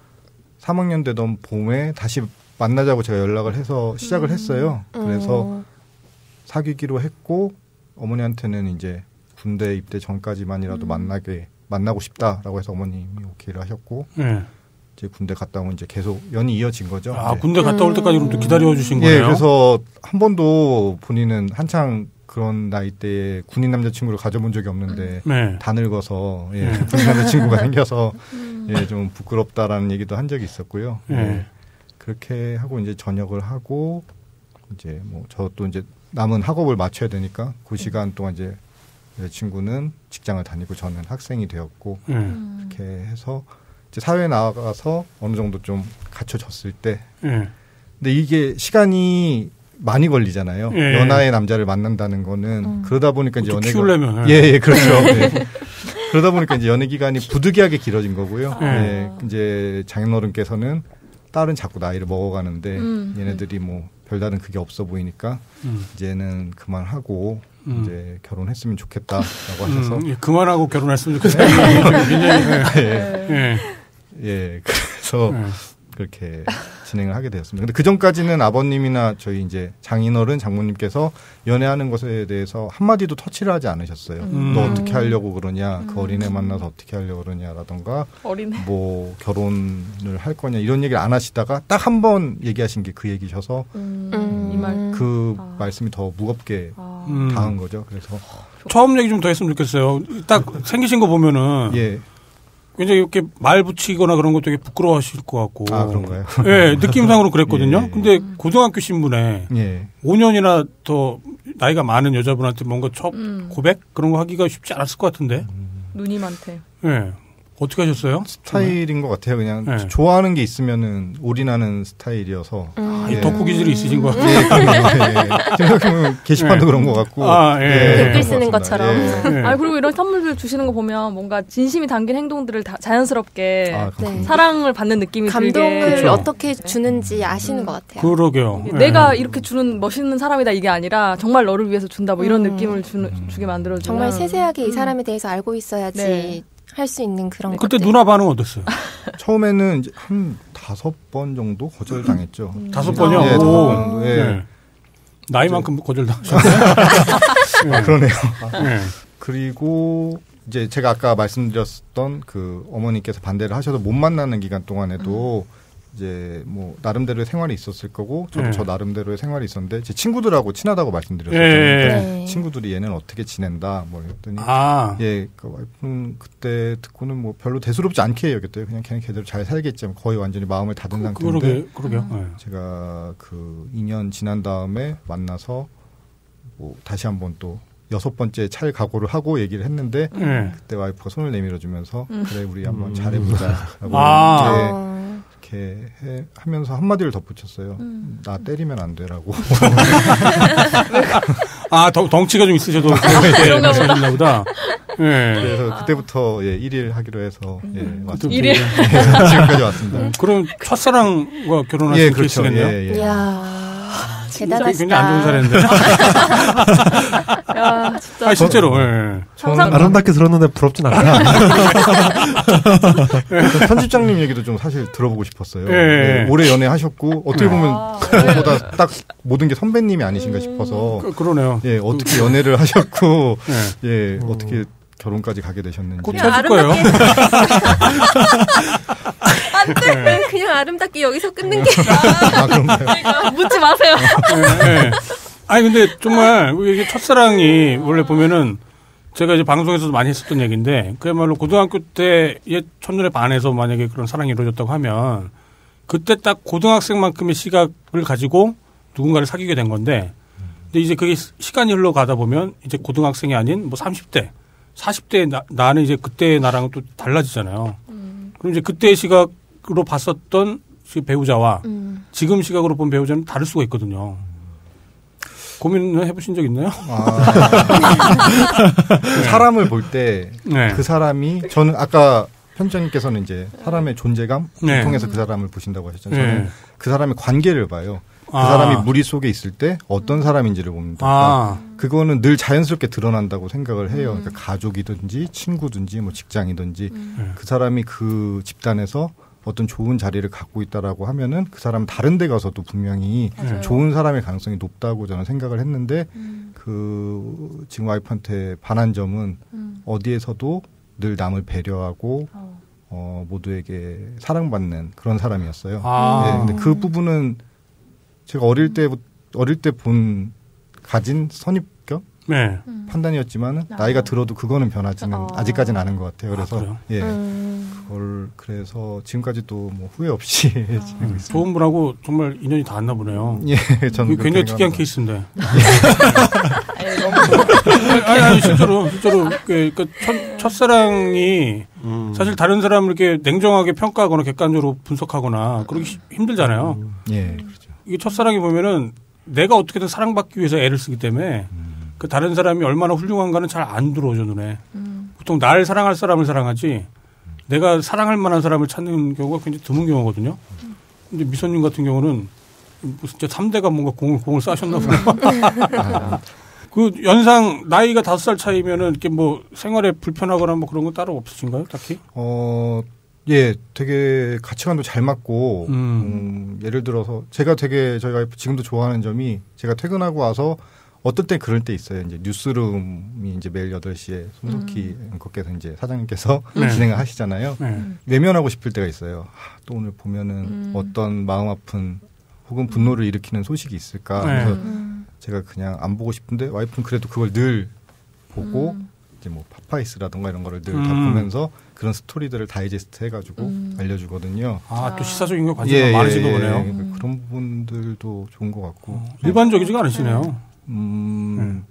삼 학년 되던 봄에 다시 만나자고 제가 연락을 해서 시작을 했어요. 그래서 어. 사귀기로 했고 어머니한테는 이제 군대 입대 전까지만이라도 음. 만나게 만나고 싶다라고 해서 어머님이 오케이를 하셨고 네. 이제 군대 갔다 오면 이제 계속 연이 이어진 거죠. 아 이제. 군대 갔다 올 때까지 그럼 또 기다려 주신 거예요? 예, 그래서 한 번도 본인은 한창 그런 나이대에 군인 남자친구를 가져본 적이 없는데 네. 다 늙어서 예, 네. 군인 남자친구가 생겨서 예, 좀 부끄럽다라는 얘기도 한 적이 있었고요. 네. 예, 그렇게 하고 이제 전역을 하고 이제 뭐 저도 이제 남은 학업을 마쳐야 되니까 그 시간 동안 이제 내 친구는 직장을 다니고 저는 학생이 되었고 네. 이렇게 해서 이제 사회에 나가서 어느 정도 좀 갖춰졌을 때 네. 근데 이게 시간이 많이 걸리잖아요. 예. 연하의 남자를 만난다는 거는 음. 그러다 보니까 이제 그것도 연애가 키우려면, 예, 예, 그렇죠. 예. 그러다 보니까 이제 연애 기간이 부득이하게 길어진 거고요. 예. 예, 이제 장인어른께서는 딸은 자꾸 나이를 먹어가는데 음. 얘네들이 뭐 별다른 그게 없어 보이니까 음. 이제는 그만하고 음. 이제 결혼했으면 좋겠다라고 하셔서 음, 예, 그만하고 결혼했으면 좋겠어요. 굉장히 예. 예. 예, 그래서 예. 그렇게 진행을 하게 되었습니다. 근데 그 전까지는 아버님이나 저희 이제 장인어른, 장모님께서 연애하는 것에 대해서 한마디도 터치를 하지 않으셨어요. 음. 너 어떻게 하려고 그러냐, 그 어린애 만나서 어떻게 하려고 그러냐라던가, 어린애. 뭐 결혼을 할 거냐 이런 얘기를 안 하시다가 딱 한 번 얘기하신 게 그 얘기셔서 음, 이 말. 그 아. 말씀이 더 무겁게 아. 음. 닿은 거죠. 그래서 처음 얘기 좀 더 했으면 좋겠어요. 딱 생기신 거 보면은 예, 굉장히 이렇게 말 붙이거나 그런 거 되게 부끄러워하실 것 같고. 아 그런가요? 예, 느낌상으로 그랬거든요. 예. 근데 고등학교 신분에 예, 오 년이나 더 나이가 많은 여자분한테 뭔가 첫 음. 고백 그런 거 하기가 쉽지 않았을 것 같은데. 누님한테. 예. 어떻게 하셨어요? 스타일인 것 같아요. 그냥 네. 좋아하는 게 있으면은 올인하는 스타일이어서. 음. 아, 예. 덕후 기질이 있으신 것 같아요. 예, 그럼요. 생각해보면 게시판도 네. 그런 것 같고. 아, 예. 예. 댓글 쓰는 것처럼. 예. 네. 아 그리고 이런 선물들 주시는 거 보면 뭔가 진심이 담긴 행동들을 다 자연스럽게 아, 네. 사랑을 받는 느낌이 감동을 들게. 그렇죠. 어떻게 주는지 아시는 것 같아요. 그러게요. 예. 내가 이렇게 주는 멋있는 사람이다 이게 아니라 정말 너를 위해서 준다 뭐 이런 음. 느낌을 주, 주게 만들어주는 정말 세세하게 이 음. 사람에 대해서 알고 있어야지 네. 할 수 있는 그런 그때 것들. 누나 반응 어땠어요? 처음에는 이제 한 다섯 번 정도 거절당했죠. 음. 다섯 번이요? 예, 다섯 오. 번 정도. 예. 네. 나이만큼 거절당하셨어요? 아, 그러네요. 네. 그리고 이제 제가 아까 말씀드렸던 그 어머니께서 반대를 하셔서 못 만나는 기간 동안에도 음. 이제 뭐 나름대로의 생활이 있었을 거고 저도 네. 저 나름대로의 생활이 있었는데 제 친구들하고 친하다고 말씀드렸었죠. 네. 네. 친구들이 얘는 어떻게 지낸다 뭐 이랬더니 아. 예, 그 와이프는 그때 듣고는 뭐 별로 대수롭지 않게 여겼대요. 그냥 걔는 걔대로 잘 살겠지. 거의 완전히 마음을 닫은 상태인데 그러게, 그러게요. 네. 제가 그 이 년 지난 다음에 만나서 뭐 다시 한번 또 여섯 번째 찰 각오를 하고 얘기를 했는데 네. 그때 와이프가 손을 내밀어 주면서 음. 그래 우리 한번 음. 잘해보자라고 아. 이제 어. 이렇게 해, 하면서 한마디를 덧붙였어요. 음. 나 때리면 안 돼라고. 아, 덩, 덩치가 좀 있으셔도 그런가 보다. 보다. 네. 그래서 그때부터 예, 일 일 하기로 해서 예, 왔습니다. 일 일? 예, 지금까지 왔습니다. 그럼 첫사랑과 결혼하신 예, 그렇죠. 케이스겠네요? 예, 예. 이야 대단하시다. 굉장히 안 좋은 사례인데. 야 진짜 아, 실제로. 예. 항상 아름답게 들었는데 부럽진 않아요. 편집장님 얘기도 좀 사실 들어보고 싶었어요. 예, 예. 예, 오래 연애하셨고 어떻게 보면 아, 저보다 딱 모든 게 선배님이 아니신가 싶어서 그, 그러네요. 예 어떻게 연애를 하셨고 예. 예 어떻게 결혼까지 가게 되셨는지. 곧 그냥 찾을 거예요. 안돼 그냥 아름답게 여기서 끊는 게. 아 그런가요? 묻지 마세요. 예, 예. 아니 근데 정말 이게 첫사랑이 원래 보면은 제가 이제 방송에서도 많이 했었던 얘기인데 그야말로 고등학교 때 옛 첫눈에 반해서 만약에 그런 사랑이 이루어졌다고 하면 그때 딱 고등학생만큼의 시각을 가지고 누군가를 사귀게 된 건데 근데 이제 그게 시간이 흘러가다 보면 이제 고등학생이 아닌 뭐 삼십 대, 사십 대 나, 나는 이제 그때의 나랑은 또 달라지잖아요. 음. 그럼 이제 그때의 시각으로 봤었던 배우자와 음. 지금 시각으로 본 배우자는 다를 수가 있거든요. 고민을 해보신 적 있나요? 아, 사람을 볼 때 그 네. 사람이 저는 아까 편집장님께서는 이제 사람의 존재감 네. 통해서 그 사람을 보신다고 하셨잖아요. 네. 저는 그 사람의 관계를 봐요. 그 아. 사람이 무리 속에 있을 때 어떤 사람인지를 봅니다. 아. 그러니까 그거는 늘 자연스럽게 드러난다고 생각을 해요. 그러니까 가족이든지 친구든지 뭐 직장이든지 음. 그 사람이 그 집단에서 어떤 좋은 자리를 갖고 있다라고 하면은 그 사람은 다른 데 가서도 분명히 맞아요. 좋은 사람일 가능성이 높다고 저는 생각을 했는데 음. 그 지금 와이프한테 반한 점은 음. 어디에서도 늘 남을 배려하고 어. 어, 모두에게 사랑받는 그런 사람이었어요. 아. 네, 근데 그 부분은 제가 어릴 때 어릴 때 본 가진 선입견 네. 음. 판단이었지만은 아. 나이가 들어도 그거는 변하지는 아. 아직까지는 않은 것 같아요. 그래서 아, 그래요? 예, 음. 그걸 그래서 지금까지도 뭐 후회 없이 지내고 있습니다. 좋은 분하고 정말 인연이 닿았나 보네요. 예, 저는 이게 굉장히 그렇게 특이한 생각합니다. 케이스인데. 아니, 너무 아니, 아니, 실제로, 실제로, 그, 그 첫, 첫사랑이 음. 사실 다른 사람을 이렇게 냉정하게 평가하거나 객관적으로 분석하거나 그러기 시- 힘들잖아요. 예, 그렇죠. 이게 첫사랑이 보면은 내가 어떻게든 사랑받기 위해서 애를 쓰기 때문에 그 다른 사람이 얼마나 훌륭한가는 잘 안 들어오죠, 눈에. 음. 보통 날 사랑할 사람을 사랑하지 내가 사랑할 만한 사람을 찾는 경우가 굉장히 드문 경우거든요. 근데 미선님 같은 경우는 무슨 진짜 삼 대가 뭔가 공을, 공을 쏴셨나 보네요. 그 연상 나이가 다섯 살 차이면은 이렇게 뭐 생활에 불편하거나 뭐 그런 건 따로 없으신가요, 딱히? 어, 예, 되게 가치관도 잘 맞고, 음. 음, 예를 들어서 제가 되게 저희 와이프 지금도 좋아하는 점이 제가 퇴근하고 와서 어떨 때 그럴 때 있어요. 이제 뉴스룸이 이제 매일 여덟 시에 손석희 앵커께서 이제 사장님께서 네. 진행을 하시잖아요. 네. 외면하고 싶을 때가 있어요. 아, 또 오늘 보면은 음. 어떤 마음 아픈 혹은 분노를 일으키는 소식이 있을까. 네. 그래서 음. 제가 그냥 안 보고 싶은데 와이프는 그래도 그걸 늘 보고 음. 이제 뭐 파파이스라든가 이런 거를 늘 다 음. 보면서 그런 스토리들을 다이제스트 해가지고 음. 알려주거든요. 아, 또 아. 시사적인 거 관심이 많으신 거 보네요. 예. 그런 부분들도 좋은 것 같고 일반적이지가 않으시네요. 음,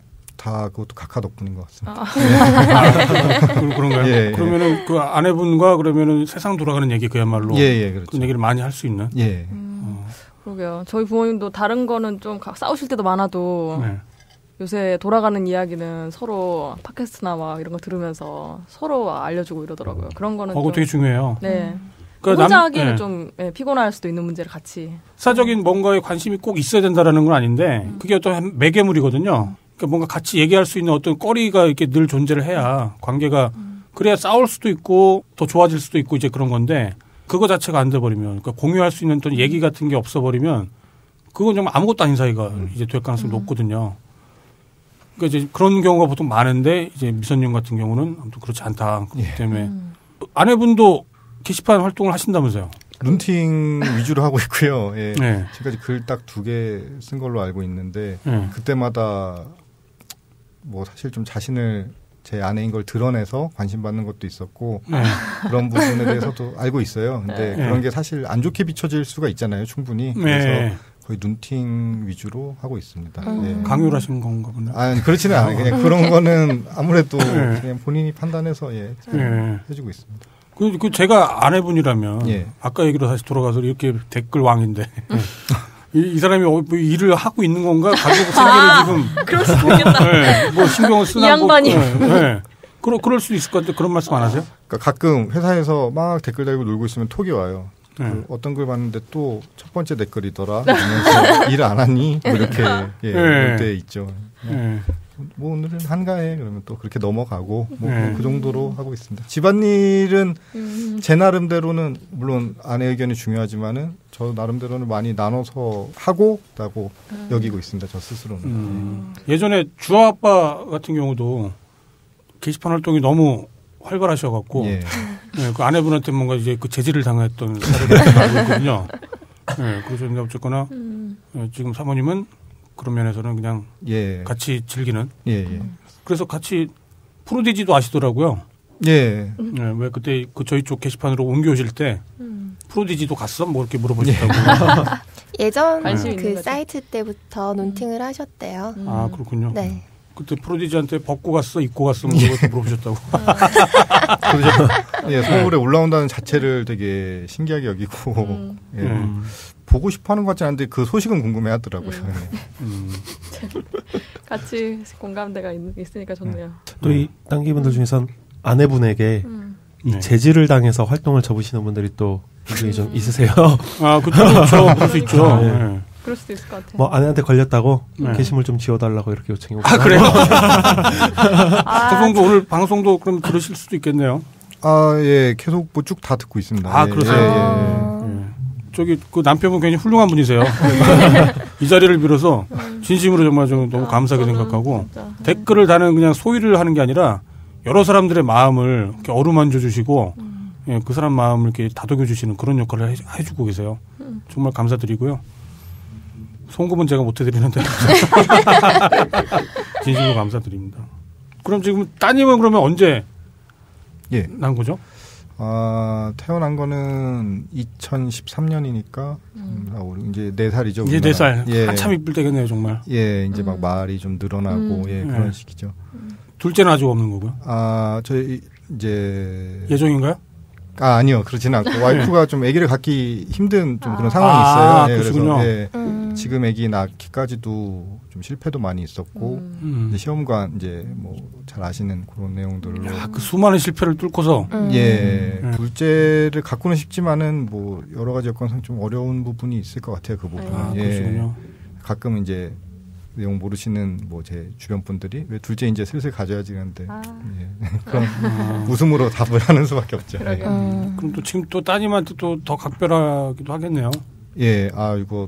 다 그것도 각하 덕분인 것 같습니다. 아. 네. 아, 그런가요? 예, 그러면은 그 아내분과 그러면은 세상 돌아가는 얘기 그야말로 예, 예, 그렇죠. 그 얘기를 많이 할 수 있는. 예. 음, 어. 그러게요. 저희 부모님도 다른 거는 좀 가- 싸우실 때도 많아도 네. 요새 돌아가는 이야기는 서로 팟캐스트나 막 이런 거 들으면서 서로 알려주고 이러더라고요. 그런 거는 어, 그거 좀, 되게 중요해요. 네. 그러니까 혼자 남- 하기에는 예. 좀 예, 피곤할 수도 있는 문제를 같이. 사적인 뭔가에 관심이 꼭 있어야 된다라는 건 아닌데 그게 어떤 매개물이거든요. 그러니까 뭔가 같이 얘기할 수 있는 어떤 거리가 이렇게 늘 존재를 해야 관계가 그래야 싸울 수도 있고 더 좋아질 수도 있고 이제 그런 건데 그거 자체가 안 돼버리면 그러니까 공유할 수 있는 어떤 얘기 같은 게 없어버리면 그건 정말 아무것도 아닌 사이가 이제 될 가능성이 높거든요. 그러니까 이제 그런 경우가 보통 많은데 이제 미선님 같은 경우는 아무튼 그렇지 않다. 그렇기 예. 때문에 아내분도 게시판 활동을 하신다면서요? 룬팅 위주로 하고 있고요. 예. 네. 지금까지 글 딱 두 개 쓴 걸로 알고 있는데 네. 그때마다 뭐 사실 좀 자신을 제 아내인 걸 드러내서 관심 받는 것도 있었고 네. 그런 부분에 대해서도 알고 있어요. 근데 네. 그런 게 사실 안 좋게 비춰질 수가 있잖아요. 충분히. 네. 그래서 거의 룬팅 위주로 하고 있습니다. 음. 예. 강요를 하신 건가 보네. 아, 그렇지는 않아요. 그냥 그런 거는 아무래도 네. 그냥 본인이 판단해서 예, 네. 해주고 있습니다. 그, 그 제가 아내분이라면 예. 아까 얘기로 다시 돌아가서 이렇게 댓글 왕인데 이, 이 사람이 어, 뭐 일을 하고 있는 건가 가지고 생계를 아, 지금 그럴 수도 있겠다. 네, 뭐 신경을 쓰나 이 양반이. 뭐, 네, 네. 그러, 그럴 수도 있을 것 같은데 그런 말씀 안 하세요? 그러니까 가끔 회사에서 막 댓글 달고 놀고 있으면 톡이 와요. 네. 그 어떤 글 봤는데 또 첫 번째 댓글이더라. 그러면서 일 안 하니? 뭐 이렇게 예, 네. 그럴 때 있죠. 네. 뭐 오늘은 한가해 그러면 또 그렇게 넘어가고 뭐 네. 그 정도로 하고 있습니다. 집안일은 음. 제 나름대로는 물론 아내 의견이 중요하지만은 저 나름대로는 많이 나눠서 하고 있다고 음. 여기고 있습니다. 저 스스로는. 음. 예전에 주아 아빠 같은 경우도 게시판 활동이 너무 활발하셔갖고 예. 네, 그 아내분한테 뭔가 이제 그 제지를 당했던 사례가 알고 있거든요. 네, 그래서 근데 어쨌거나 음. 네, 지금 사모님은 그런 면에서는 그냥 예. 같이 즐기는. 예, 예. 그래서 같이 프로디지도 아시더라고요. 예. 네, 왜 그때 그 저희 쪽 게시판으로 옮겨오실 때 음. 프로디지도 갔어? 뭐 이렇게 물어보셨다고. 예전 관심 있는 그 거죠. 사이트 때부터 논팅을 하셨대요. 음. 아 그렇군요. 네. 그때 프로디지한테 벗고 갔어, 입고 갔어, 뭐 이것도 물어보셨다고. 그래서 예, 서울에 올라온다는 자체를 되게 신기하게 여기고 음. 예, 음. 보고 싶어하는 것 같지 않은데 그 소식은 궁금해하더라고요. 예. 음. 같이 공감대가 있, 있으니까 좋네요. 또 이 단기분들 중에선 아내분에게 음. 이 네. 제지를 당해서 활동을 접으시는 분들이 또 굉장히 좀 있으세요. 아, 그쵸, 그쵸. 그럴 수 있죠. 네. 네. 그럴 수도 있을 것 같아요. 뭐 아내한테 걸렸다고 네. 게시물 좀 지워달라고 이렇게 요청이 오고. 아, 그래요? 아, 방송도 오늘 방송도 그럼 들으실 수도 있겠네요. 아, 예, 계속 뭐 쭉 다 듣고 있습니다. 아, 예, 그러세요? 예, 예. 어, 예. 저기 그 남편분 굉장히 훌륭한 분이세요. 이 자리를 빌어서 진심으로 정말 좀 너무 감사하게 저는 생각하고 진짜, 네. 댓글을 다는 그냥 소위를 하는 게 아니라 여러 사람들의 마음을 이렇게 어루만져 주시고 예, 그 사람 마음을 이렇게 다독여 주시는 그런 역할을 해, 해주고 계세요. 정말 감사드리고요. 송금은 제가 못 해드리는데 진심으로 감사드립니다. 그럼 지금 따님은 그러면 언제 예. 난 거죠? 아, 태어난 거는 이천십삼 년이니까 음. 이제 네 살이죠. 이제 네 살. 예. 한참 이쁠 때겠네요, 정말. 예, 이제 음. 막 말이 좀 늘어나고 음. 예, 네. 그런 시기죠. 둘째는 아직 없는 거고요. 아, 저희 이제 예정인가요? 아, 아니요. 그렇지는 않고 와이프가 좀 아기를 갖기 힘든 좀 그런 상황이 아, 있어요. 예, 그러시군요. 그래서 예, 음. 지금 아기 낳기까지도 좀 실패도 많이 있었고 음. 이제 시험관 이제 뭐 잘 아시는 그런 내용들로 야, 그 수많은 실패를 뚫고서 음. 예, 음. 둘째를 갖고는 싶지만은 뭐 여러 가지 여건상 좀 어려운 부분이 있을 것 같아요. 그 부분은. 아, 예. 그러시군요. 가끔 이제 내용 모르시는 뭐 제 주변 분들이 왜 둘째 이제 슬슬 가져야지 하는데 아. 예. 그런 아, 웃음으로 답을 하는 수밖에 없죠. 그러게요. 예. 음. 그럼 또 지금 또 따님한테 또 더 각별하기도 하겠네요. 예, 아 이거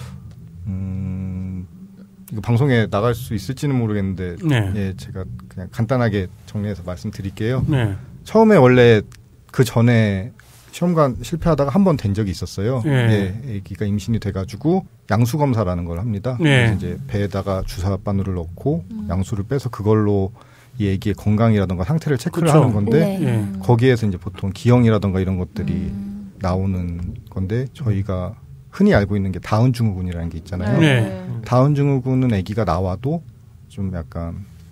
음 이거 방송에 나갈 수 있을지는 모르겠는데 네. 예, 제가 그냥 간단하게 정리해서 말씀드릴게요. 네. 처음에 원래 그 전에 시험관 실패하다가 한 번 된 적이 있었어요. 예. 예, 아기가 임신이 돼가지고 양수 검사라는 걸 합니다. 네. 그래서 이제 배에다가 주사 바늘을 넣고 양수를 빼서 그걸로 이 아기의 건강이라든가 상태를 체크를 그쵸. 하는 건데 네. 예. 거기에서 이제 보통 기형이라든가 이런 것들이 음. 나오는 건데 저희가 흔히 알고 있는 게 다운 증후군이라는 게 있잖아요. 네. 다운 증후군은 아기가 나와도 좀 약간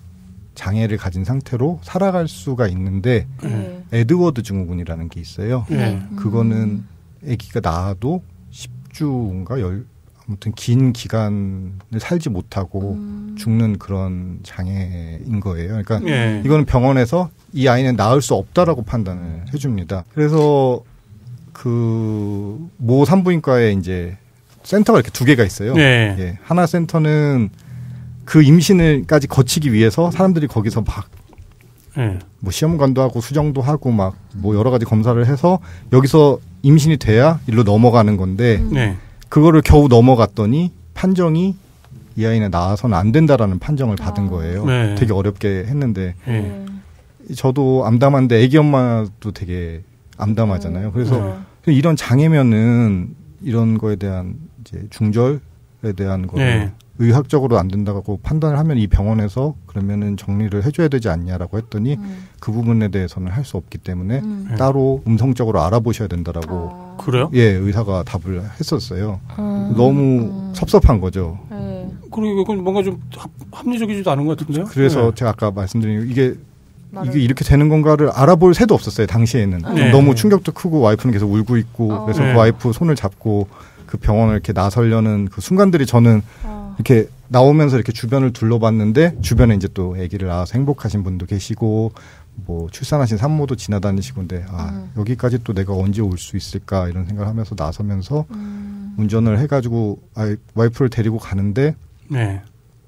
장애를 가진 상태로 살아갈 수가 있는데 네. 에드워드 증후군이라는 게 있어요. 네. 그거는 아기가 낳아도 십 주인가 열 아무튼 긴 기간을 살지 못하고 음. 죽는 그런 장애인 거예요. 그러니까 네. 이거는 병원에서 이 아이는 낳을 수 없다라고 판단을 해줍니다. 그래서 그 모 산부인과에 이제 센터가 이렇게 두 개가 있어요. 네. 예. 하나 센터는 그 임신을까지 거치기 위해서 사람들이 거기서 막 네. 뭐 시험관도 하고 수정도 하고 막 뭐 여러 가지 검사를 해서 여기서 임신이 돼야 일로 넘어가는 건데 네. 그거를 겨우 넘어갔더니 판정이 이 아이는 낳아서는 안 된다라는 판정을 받은 아. 거예요. 네. 되게 어렵게 했는데 네. 저도 암담한데 애기 엄마도 되게 암담하잖아요. 그래서 네. 이런 장애면은 이런 거에 대한 이제 중절에 대한 거를 네. 의학적으로 안 된다고 판단을 하면 이 병원에서 그러면은 정리를 해줘야 되지 않냐라고 했더니 음. 그 부분에 대해서는 할 수 없기 때문에 음. 따로 음성적으로 알아보셔야 된다라고 아. 그래요? 예 의사가 답을 했었어요. 음. 너무 섭섭한 거죠. 네. 그리고 이건 뭔가 좀 합, 합리적이지도 않은 것 같은데요? 그래서 네. 제가 아까 말씀드린 이게 말을- 이게 이렇게 되는 건가를 알아볼 새도 없었어요 당시에는. 네. 너무 충격도 크고 와이프는 계속 울고 있고 어. 그래서 네. 그 와이프 손을 잡고 그 병원을 이렇게 나서려는 그 순간들이 저는 어. 이렇게 나오면서 이렇게 주변을 둘러봤는데 주변에 이제 또 아기를 낳아서 행복하신 분도 계시고 뭐 출산하신 산모도 지나다니시고 근데 아 음. 여기까지 또 내가 언제 올 수 있을까 이런 생각을 하면서 나서면서 음. 운전을 해가지고 아이, 와이프를 데리고 가는데 네.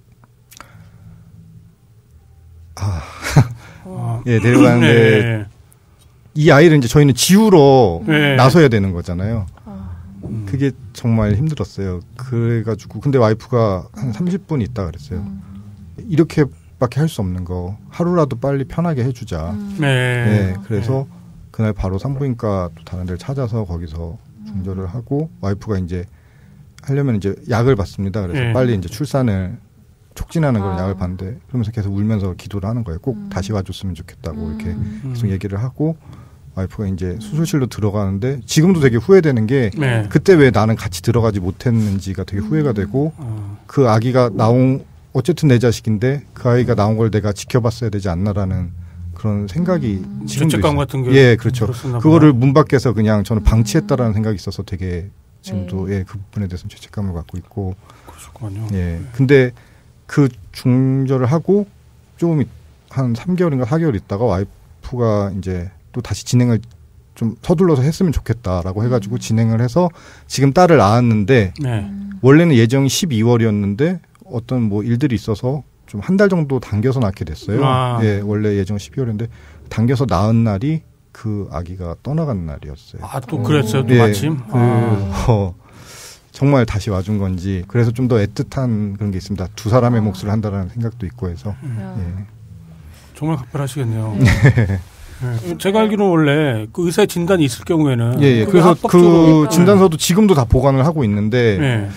아 어. 예 데려가는데 네. 이 아이를 이제 저희는 지우러 네. 나서야 되는 거잖아요. 음. 그게 정말 힘들었어요. 그래가지고 근데 와이프가 한 삼십 분 있다 그랬어요. 음. 이렇게밖에 할 수 없는 거 하루라도 빨리 편하게 해주자. 음. 네. 네, 그래서 그날 바로 산부인과 또 다른 데를 찾아서 거기서 중절을 하고 와이프가 이제 하려면 이제 약을 받습니다. 그래서 네. 빨리 이제 출산을 촉진하는 그런 아. 약을 받는데 그러면서 계속 울면서 기도를 하는 거예요. 꼭 음. 다시 와줬으면 좋겠다고 이렇게 음. 계속 얘기를 하고 와이프가 이제 수술실로 들어가는데 지금도 되게 후회되는 게 네. 그때 왜 나는 같이 들어가지 못했는지가 되게 후회가 되고 어. 그 아기가 나온 어쨌든 내 자식인데 그 아이가 나온 걸 내가 지켜봤어야 되지 않나라는 그런 생각이 음. 지금도 죄책감 있어요. 같은 게 예, 그렇죠. 들었었나 보다. 그거를 문 밖에서 그냥 저는 방치했다라는 생각이 있어서 되게 지금도 네. 예, 그 부분에 대해서는 죄책감을 갖고 있고 그렇군요. 예. 근데 그 중절을 하고 조금 한 삼 개월인가 사 개월 있다가 와이프가 이제 또 다시 진행을 좀 서둘러서 했으면 좋겠다라고 해가지고 진행을 해서 지금 딸을 낳았는데 네. 원래는 예정이 십이월이었는데 어떤 뭐 일들이 있어서 좀 한 달 정도 당겨서 낳게 됐어요. 아. 예, 원래 예정 십이월인데 당겨서 낳은 날이 그 아기가 떠나간 날이었어요. 아, 또 그랬어요. 또 예, 마침. 그, 아. 어, 정말 다시 와준 건지 그래서 좀 더 애틋한 그런 게 있습니다. 두 사람의 몫을 한다라는 생각도 있고 해서 예. 정말 각별하시겠네요. 네. 제가 알기로는 원래 그 의사의 진단이 있을 경우에는 예, 예. 그게 그래서 합법적으로- 그 진단서도 지금도 다 보관을 하고 있는데 네.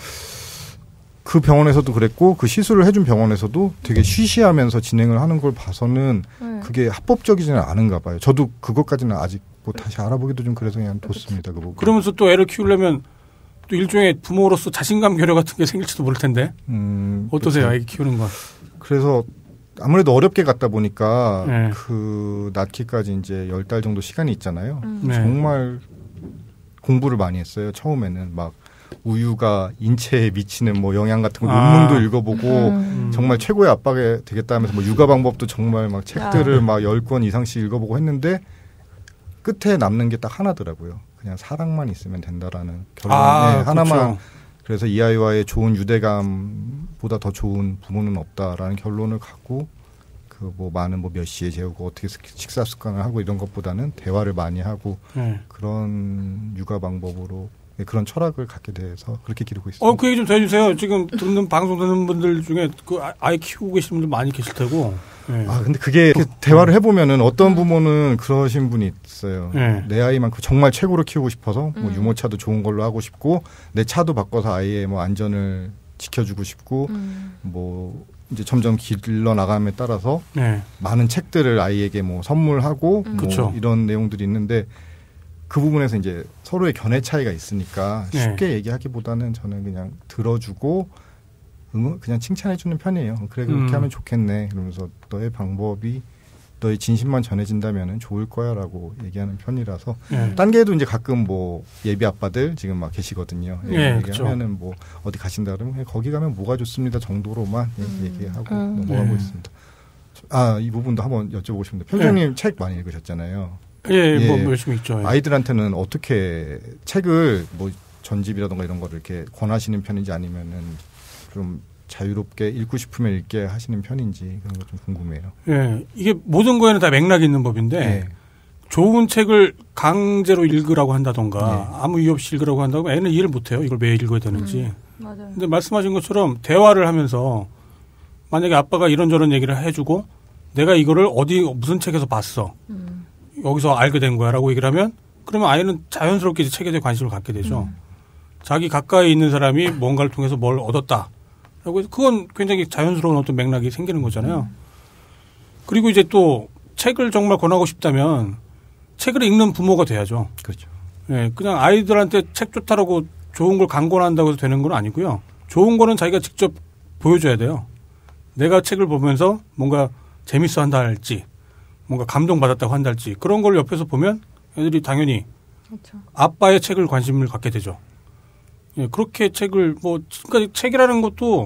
그 병원에서도 그랬고 그 시술을 해준 병원에서도 되게 쉬쉬하면서 진행을 하는 걸 봐서는 네. 그게 합법적이지는 않은가 봐요. 저도 그것까지는 아직 뭐 다시 알아보기도 좀 그래서 그냥 뒀습니다. 그 부분. 그러면서 또 애를 키우려면 또 일종의 부모로서 자신감 결여 같은 게 생길지도 모를 텐데 음, 어떠세요? 그렇죠. 아이 키우는 건? 그래서 아무래도 어렵게 갔다 보니까 네. 그 낳기까지 이제 열 달 정도 시간이 있잖아요. 음. 네. 정말 공부를 많이 했어요. 처음에는 막 우유가 인체에 미치는 뭐 영향 같은 거 아. 논문도 읽어보고 음. 정말 최고의 아빠가 되겠다 하면서 뭐 육아 방법도 정말 막 책들을 막 열 권 이상씩 읽어보고 했는데 끝에 남는 게 딱 하나더라고요. 그냥 사랑만 있으면 된다라는 결론. 아, 네, 하나만. 그렇죠. 그래서 이 아이와의 좋은 유대감보다 더 좋은 부모는 없다라는 결론을 갖고 그 뭐 많은 뭐 몇 시에 재우고 어떻게 식사 습관을 하고 이런 것보다는 대화를 많이 하고 네. 그런 육아 방법으로 그런 철학을 갖게 돼서 그렇게 기르고 있습니다. 어, 그 얘기 좀 더 해주세요. 지금 듣는 방송 듣는 분들 중에 그 아- 아이 키우고 계시는 분들 많이 계실 테고. 네. 아 근데 그게 이렇게 대화를 해보면은 어떤 부모는 그러신 분이 있어요. 네. 내 아이만큼 정말 최고로 키우고 싶어서 뭐 음. 유모차도 좋은 걸로 하고 싶고 내 차도 바꿔서 아이의 뭐 안전을 지켜주고 싶고 음. 뭐 이제 점점 길러 나감에 따라서 네. 많은 책들을 아이에게 뭐 선물하고 음. 뭐 그쵸. 이런 내용들이 있는데 그 부분에서 이제 서로의 견해 차이가 있으니까 네. 쉽게 얘기하기보다는 저는 그냥 들어주고 응원 그냥 칭찬해주는 편이에요. 그래 그렇게 음. 하면 좋겠네. 그러면서 너의 방법이 너의 진심만 전해진다면은 좋을 거야라고 얘기하는 편이라서 예. 딴 게도 이제 가끔 뭐 예비 아빠들 지금 막 계시거든요. 예, 얘기하면은 뭐 어디 가신다 그러면 거기 가면 뭐가 좋습니다 정도로만 음. 얘기하고 음. 넘어가고 예. 있습니다. 아, 이 부분도 한번 여쭤보고 싶은데 편장님 예. 책 많이 읽으셨잖아요. 예, 예. 뭐 열심히 있죠. 예. 아이들한테는 어떻게 책을 뭐 전집이라던가 이런 거를 이렇게 권하시는 편인지 아니면은 좀 자유롭게 읽고 싶으면 읽게 하시는 편인지 그런 거 좀 궁금해요. 예, 이게 모든 거에는 다 맥락이 있는 법인데 예. 좋은 책을 강제로 읽으라고 한다던가 예. 아무 이유 없이 읽으라고 한다고 하면 애는 이해를 못해요. 이걸 왜 읽어야 되는지. 음, 맞아요. 근데 말씀하신 것처럼 대화를 하면서 만약에 아빠가 이런저런 얘기를 해주고 내가 이거를 어디 무슨 책에서 봤어. 음. 여기서 알게 된 거야 라고 얘기를 하면 그러면 아이는 자연스럽게 이제 책에 대해 관심을 갖게 되죠. 음. 자기 가까이 있는 사람이 뭔가를 통해서 뭘 얻었다. 라고 해서 그건 굉장히 자연스러운 어떤 맥락이 생기는 거잖아요. 음. 그리고 이제 또 책을 정말 권하고 싶다면 책을 읽는 부모가 돼야죠. 그렇죠. 예, 그냥 아이들한테 책 좋다라고 좋은 걸 강권한다고 해서 되는 건 아니고요. 좋은 거는 자기가 직접 보여줘야 돼요. 내가 책을 보면서 뭔가 재밌어 한다 할지, 뭔가 감동받았다고 한다 할지, 그런 걸 옆에서 보면 애들이 당연히 그렇죠. 아빠의 책을 관심을 갖게 되죠. 예, 그렇게 책을, 뭐, 그러니까 책이라는 것도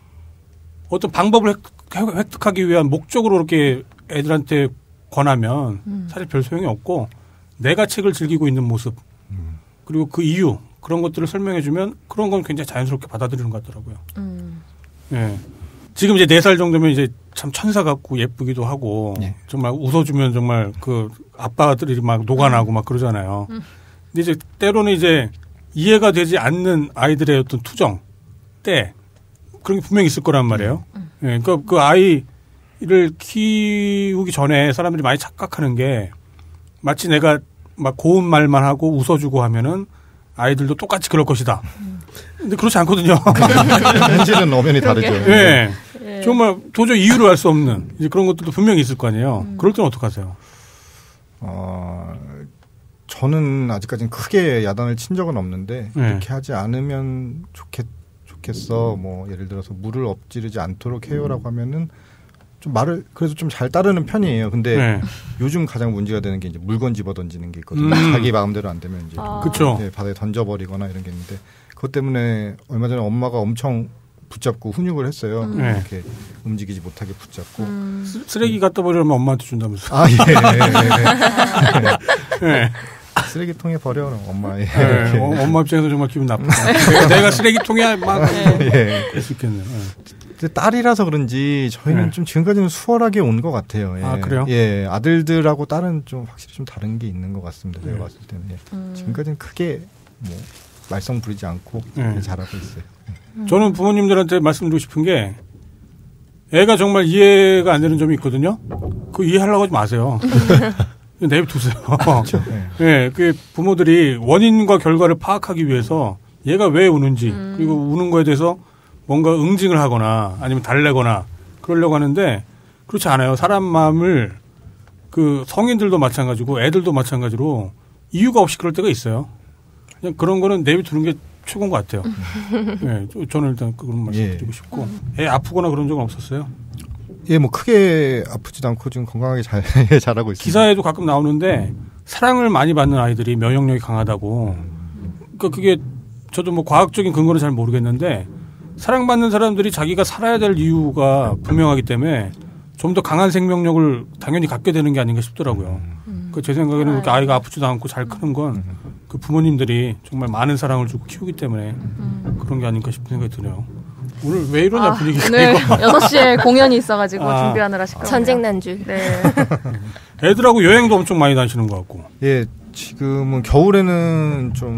어떤 방법을 획, 획득하기 위한 목적으로 이렇게 애들한테 권하면 음. 사실 별 소용이 없고 내가 책을 즐기고 있는 모습, 음. 그리고 그 이유, 그런 것들을 설명해주면 그런 건 굉장히 자연스럽게 받아들이는 것 같더라고요. 음. 예. 지금 이제 네 살 정도면 이제 참 천사 같고 예쁘기도 하고 예. 정말 웃어주면 정말 그 아빠들이 막 녹아나고 막 그러잖아요. 음. 근데 이제 때로는 이제 이해가 되지 않는 아이들의 어떤 투정 때 그런 게 분명히 있을 거란 말이에요. 음. 예. 그러니까 그 아이를 키우기 전에 사람들이 많이 착각하는 게 마치 내가 막 고운 말만 하고 웃어주고 하면은 아이들도 똑같이 그럴 것이다. 음. 근데 그렇지 않거든요. 현실은 엄연히 다르죠. 예. 예. 정말 도저히 이유를 알 수 없는 이제 그런 것들도 분명히 있을 거 아니에요. 음. 그럴 때는 어떡하세요? 어, 저는 아직까지는 크게 야단을 친 적은 없는데 네. 이렇게 하지 않으면 좋겠, 좋겠어. 뭐 예를 들어서 물을 엎지르지 않도록 해요라고 하면은 좀 말을 그래도 좀 잘 따르는 편이에요. 근데 네. 요즘 가장 문제가 되는 게 이제 물건 집어 던지는 게 있거든요. 음. 자기 마음대로 안 되면 이제 아. 그쵸. 네, 바다에 던져버리거나 이런 게 있는데 그것 때문에 얼마 전에 엄마가 엄청 붙잡고 훈육을 했어요. 음. 네. 이렇게 움직이지 못하게 붙잡고. 음. 쓰레기 갖다 버리면 엄마한테 준다면서. 아 예. 네. 쓰레기통에 버려 그럼 엄마. 예. 네. 어, 엄마 입장에서 정말 기분 나쁘다. 내가, 내가 쓰레기통이야 막. 예. 그럴 수 있겠네요. 네. 근데 딸이라서 그런지 저희는 네. 좀 지금까지는 수월하게 온 것 같아요. 예. 아, 그래요? 예, 아들들하고 딸은 좀 확실히 좀 다른 게 있는 것 같습니다. 제가 네. 봤을 때는 예. 음. 지금까지는 크게 뭐 말썽 부리지 않고 네. 잘하고 있어요. 저는 부모님들한테 말씀드리고 싶은 게 애가 정말 이해가 안 되는 점이 있거든요. 그 이해하려고 하지 마세요. 내비두세요. 그렇죠. 예. 예, 그 부모들이 원인과 결과를 파악하기 위해서 얘가 왜 우는지 음. 그리고 우는 거에 대해서 뭔가 응징을 하거나 아니면 달래거나 그러려고 하는데 그렇지 않아요. 사람 마음을 그 성인들도 마찬가지고 애들도 마찬가지로 이유가 없이 그럴 때가 있어요. 그냥 그런 거는 내비두는 게 최고인 것 같아요. 예, 저는 일단 그런 말씀 예. 드리고 싶고 애 아프거나 그런 적은 없었어요. 예, 뭐 크게 아프지도 않고 지금 건강하게 잘 잘하고 있습니다. 기사에도 가끔 나오는데 사랑을 많이 받는 아이들이 면역력이 강하다고. 그러니까 그게 저도 뭐 과학적인 근거는 잘 모르겠는데 사랑받는 사람들이 자기가 살아야 될 이유가 분명하기 때문에 좀 더 강한 생명력을 당연히 갖게 되는 게 아닌가 싶더라고요. 음. 그 제 생각에는 그렇게 아이가 아프지도 않고 잘 크는 건 그 부모님들이 정말 많은 사랑을 주고 키우기 때문에 음. 그런 게 아닌가 싶은 생각이 드네요. 오늘 왜 이러냐 아, 분위기가. 오늘 이거. 여섯 시에 공연이 있어가지고 아. 준비하느라 시끄럽네요. 전쟁 난주. 네. 애들하고 여행도 엄청 많이 다니시는 것 같고. 예, 지금은 겨울에는 좀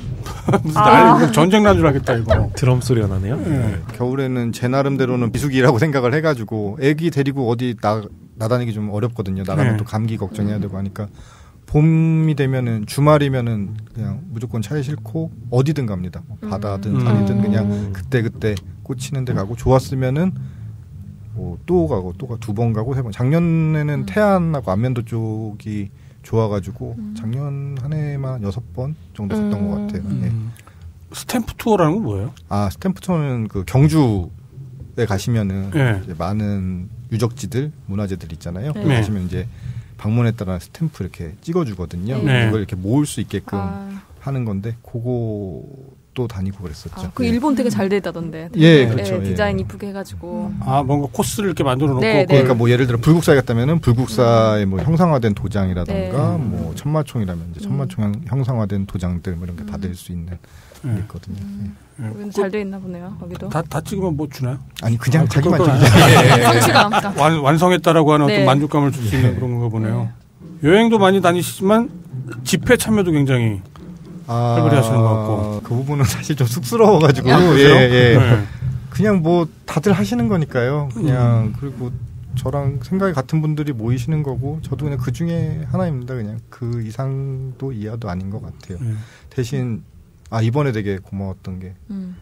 무슨 아. 날 전쟁 난 줄 알겠다 이거. 드럼 소리가 나네요. 예. 겨울에는 제 나름대로는 비수기라고 생각을 해가지고 애기 데리고 어디 나 나다니기 좀 어렵거든요. 나가면 네. 또 감기 걱정해야 되고 하니까 봄이 되면은 주말이면은 그냥 무조건 차에 싣고 어디든 갑니다. 뭐 바다든 음. 산이든 그냥 그때 그때 꽂히는 데 가고 좋았으면은 뭐 또 가고 또 가 두 번 가고 세 번. 작년에는 음. 태안하고 안면도 쪽이 좋아가지고 음. 작년 한 해만 여섯 번 정도 갔던 음. 것 같아요. 예. 음. 스탬프 투어라는 건 뭐예요? 아 스탬프톤은 그 경주 에 가시면은 네. 이제 많은 유적지들, 문화재들 있잖아요. 네. 거기 가시면 이제 방문했다라는 스탬프 이렇게 찍어주거든요. 네. 그걸 이렇게 모을 수 있게끔 아. 하는 건데 그거도 다니고 그랬었죠. 아, 그 네. 일본 되게 잘 돼 있다던데. 예, 그렇죠. 네, 예. 디자인 이쁘게 해가지고. 아, 뭔가 코스를 이렇게 만들어 놓고. 네, 네. 그러니까 뭐 예를 들어 불국사에 갔다면은 불국사의 뭐 형상화된 도장이라던가 네. 뭐 천마총이라면 이제 천마총 형상화된 도장들 뭐 이런 게 받을 수 있는 게 있거든요. 예. 음. 잘 돼 있나 보네요. 거기도. 다, 다 찍으면 뭐 주나요? 아니 그냥 아, 자기만 그건 찍이죠. 아니에요. 성취감. 그러니까. 완, 완성했다라고 하는 네. 어떤 만족감을 줄 수 있는 그런 거 보네요. 여행도 많이 다니시지만 집회 참여도 굉장히 아, 활발히 하시는 것 같고. 그 부분은 사실 좀 쑥스러워가지고 아, 예, 그래요? 예. 네. 그냥 뭐 다들 하시는 거니까요. 그냥 음. 그리고 저랑 생각이 같은 분들이 모이시는 거고 저도 그냥 그 중에 하나입니다. 그냥 그 이상도 이하도 아닌 것 같아요. 네. 대신 아 이번에 되게 고마웠던 게 음.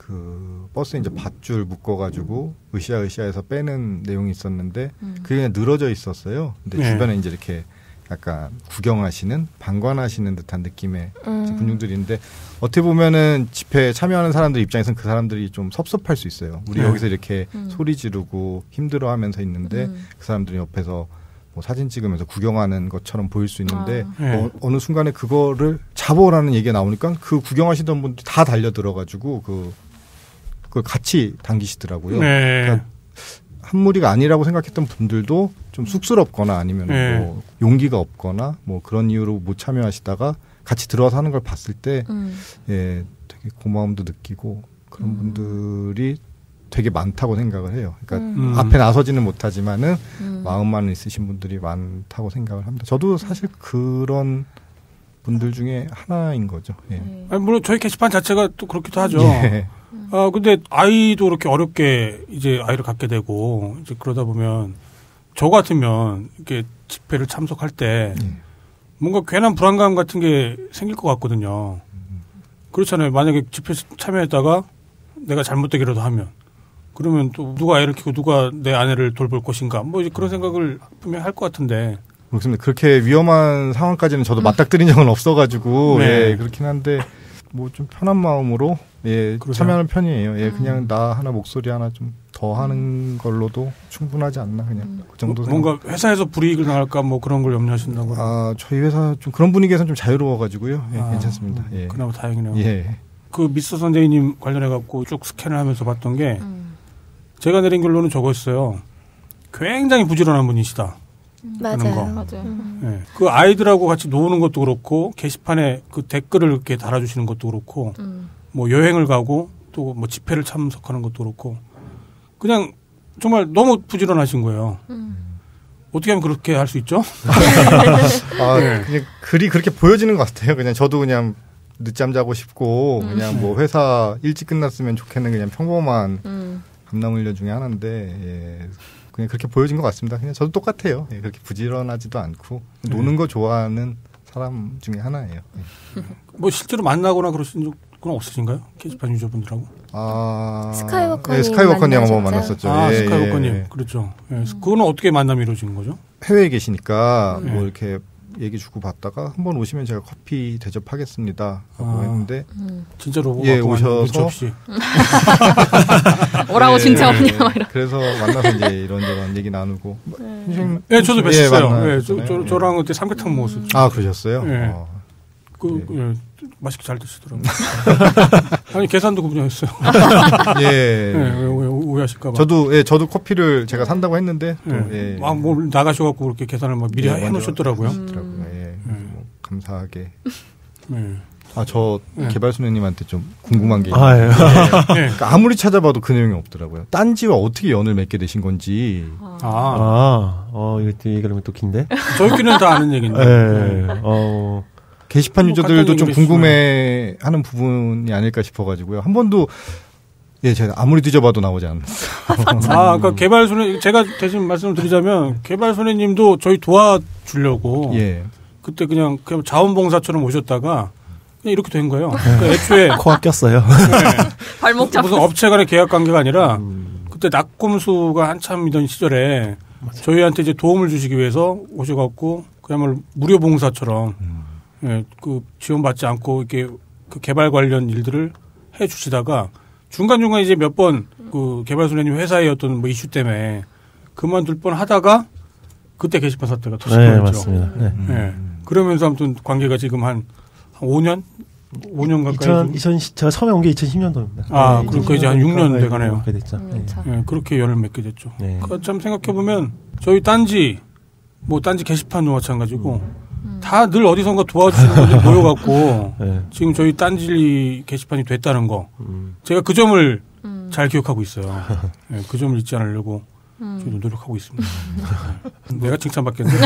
그 버스에 이제 밧줄 묶어가지고 으쌰으쌰해서 빼는 내용이 있었는데 음. 그게 그냥 늘어져 있었어요. 근데 네. 주변에 이제 이렇게 약간 구경하시는 방관하시는 듯한 느낌의 음. 이제 군중들인데 어떻게 보면은 집회에 참여하는 사람들 입장에서는 그 사람들이 좀 섭섭할 수 있어요. 우리 네. 여기서 이렇게 음. 소리 지르고 힘들어하면서 있는데 음. 그 사람들이 옆에서 뭐 사진 찍으면서 구경하는 것처럼 보일 수 있는데 아. 네. 어, 어느 순간에 그거를 잡아오라는 얘기가 나오니까 그 구경하시던 분들이 다 달려 들어가지고 그 그걸 같이 당기시더라고요. 네. 그러니까 한 무리가 아니라고 생각했던 분들도 좀 쑥스럽거나 아니면 네. 뭐 용기가 없거나 뭐 그런 이유로 못 참여하시다가 같이 들어와서 하는 걸 봤을 때 음. 예, 되게 고마움도 느끼고 그런 음. 분들이 되게 많다고 생각을 해요. 그러니까 음. 앞에 나서지는 못하지만은 음. 마음만 있으신 분들이 많다고 생각을 합니다. 저도 사실 그런 분들 중에 하나인 거죠. 예. 네. 아니, 물론 저희 게시판 자체가 또 그렇기도 하죠. 예. 아, 근데 아이도 그렇게 어렵게 이제 아이를 갖게 되고 이제 그러다 보면 저 같으면 이렇게 집회를 참석할 때 예. 뭔가 괜한 불안감 같은 게 생길 것 같거든요. 그렇잖아요. 만약에 집회 참여했다가 내가 잘못되기라도 하면 그러면 또 누가 아이를 키우고 누가 내 아내를 돌볼 것인가 뭐 이제 그런 생각을 분명히 할 것 같은데. 그렇습니다. 그렇게 위험한 상황까지는 저도 맞닥뜨린 적은 없어가지고 네. 예, 그렇긴 한데 뭐 좀 편한 마음으로 예, 그러세요? 참여하는 편이에요. 예, 그냥 나 하나 목소리 하나 좀 더 하는 걸로도 충분하지 않나 그냥 그 정도 생각. 뭔가 회사에서 불이익을 당할까 뭐 그런 걸 염려하신다고. 아 저희 회사 좀 그런 분위기에서는 좀 자유로워가지고요. 예, 아, 괜찮습니다. 예. 그나마 다행이네요. 예. 그 미스터 선데이님 관련해갖고 쭉 스캔을 하면서 봤던 게 음. 제가 내린 결론은 저거였어요. 굉장히 부지런한 분이시다. 하는 거. 맞아요. 맞아요. 음. 예. 그 아이들하고 같이 노는 것도 그렇고 게시판에 그 댓글을 이렇게 달아주시는 것도 그렇고 음. 뭐 여행을 가고 또 뭐 집회를 참석하는 것도 그렇고 그냥 정말 너무 부지런하신 거예요. 음. 어떻게 하면 그렇게 할 수 있죠? 아 네. 그냥 글이 그렇게 보여지는 것 같아요. 그냥 저도 그냥 늦잠 자고 싶고 그냥 뭐 회사 일찍 끝났으면 좋겠는 그냥 평범한 음. 감나물려 중에 하나인데 예, 그냥 그렇게 보여진 것 같습니다. 그냥 저도 똑같아요. 예, 그렇게 부지런하지도 않고 노는 거 좋아하는 사람 중에 하나예요. 예. 뭐 실제로 만나거나 그러신 적은 없으신가요? 게시판 유저분들하고? 아 스카이워커님 예, 스카이워커님 한번 만나셨죠? 만났었죠. 아, 예, 스카이워커님. 예. 그렇죠. 예. 그거는 어떻게 만남이 이루어지는 거죠? 해외에 계시니까 음. 뭐 이렇게 얘기 주고 받다가 한번 오시면 제가 커피 대접하겠습니다 하고 아. 했는데 음. 진짜로 예, 오셔서 오셔서 눈치 없이. 오라고 예, 진짜 예, 없냐 예. 막 이런. 그래서 만나서 이제 이런저런 얘기 나누고 선생님, 예, 저도 예, 뵀었어요. 예, 저, 만나셨잖아요. 저, 예. 저랑 그때 삼계탕 먹었어요. 아 그러셨어요? 예. 어. 그, 예, 맛있게 잘 드시더라고요. 아니, 계산도 그분이었어요. 예. 예, 왜, 왜 오해하실까봐. 저도 예 저도 커피를 제가 산다고 했는데 또, 예. 예. 막, 뭐, 나가셔갖고 그렇게 계산을 막 미리 예, 해놓으셨더라고요. 먼저 하시더라고요. 예. 뭐 감사하게. 예. 아 저 예. 개발소녀님한테 좀 궁금한 게 아, 있는데 예. 예. 그러니까 아무리 찾아봐도 그 내용이 없더라고요. 딴지와 어떻게 연을 맺게 되신 건지. 아, 아, 어, 이거 또 얘기하면 또 긴데? 저희끼리는 다 아는 얘기인데. 예, 어, 게시판 뭐 유저들도 간단히 좀 얘기를 궁금해하는 부분이 아닐까 싶어가지고요. 한 번도 예 제가 아무리 뒤져봐도 나오지 않았어요. 아, 그러니까 개발소녀, 제가 대신 말씀을 드리자면, 개발소녀님도 저희 도와주려고. 예. 그때 그냥, 그냥 자원봉사처럼 오셨다가, 그냥 이렇게 된 거예요. 그러니까 애초에. 코가 꼈어요. 네. 발목 잡고. 무슨 업체 간의 계약 관계가 아니라, 음. 그때 낙곰수가 한참이던 시절에, 저희한테 이제 도움을 주시기 위해서 오셔갖고, 그야말로 무료 봉사처럼, 음. 예, 그 지원받지 않고, 이렇게 그 개발 관련 일들을 해 주시다가, 중간중간 이제 몇 번 그 개발소년님 회사의 어떤 뭐 이슈 때문에 그만둘 뻔 하다가 그때 게시판 사태가 터졌죠. 네, 맞습니다. 네. 네. 그러면서 아무튼 관계가 지금 한, 한 오 년? 오 년 가까이. 이천, 이천, 제가 처음에 온 게 이천십 년도입니다. 아, 네, 그러니까 이제 한 육 년 돼 가네요. 됐죠. 음, 네. 네, 그렇게 연을 맺게 됐죠. 네. 그 참 생각해보면 저희 딴지, 뭐 딴지 게시판도 마찬가지고 음. 다 늘 어디선가 도와주시는 분들 모여갖고 네. 지금 저희 딴지 게시판이 됐다는 거 음. 제가 그 점을 음. 잘 기억하고 있어요. 네, 그 점을 잊지 않으려고 음. 저희도 노력하고 있습니다. 네. 내가 칭찬받겠는데.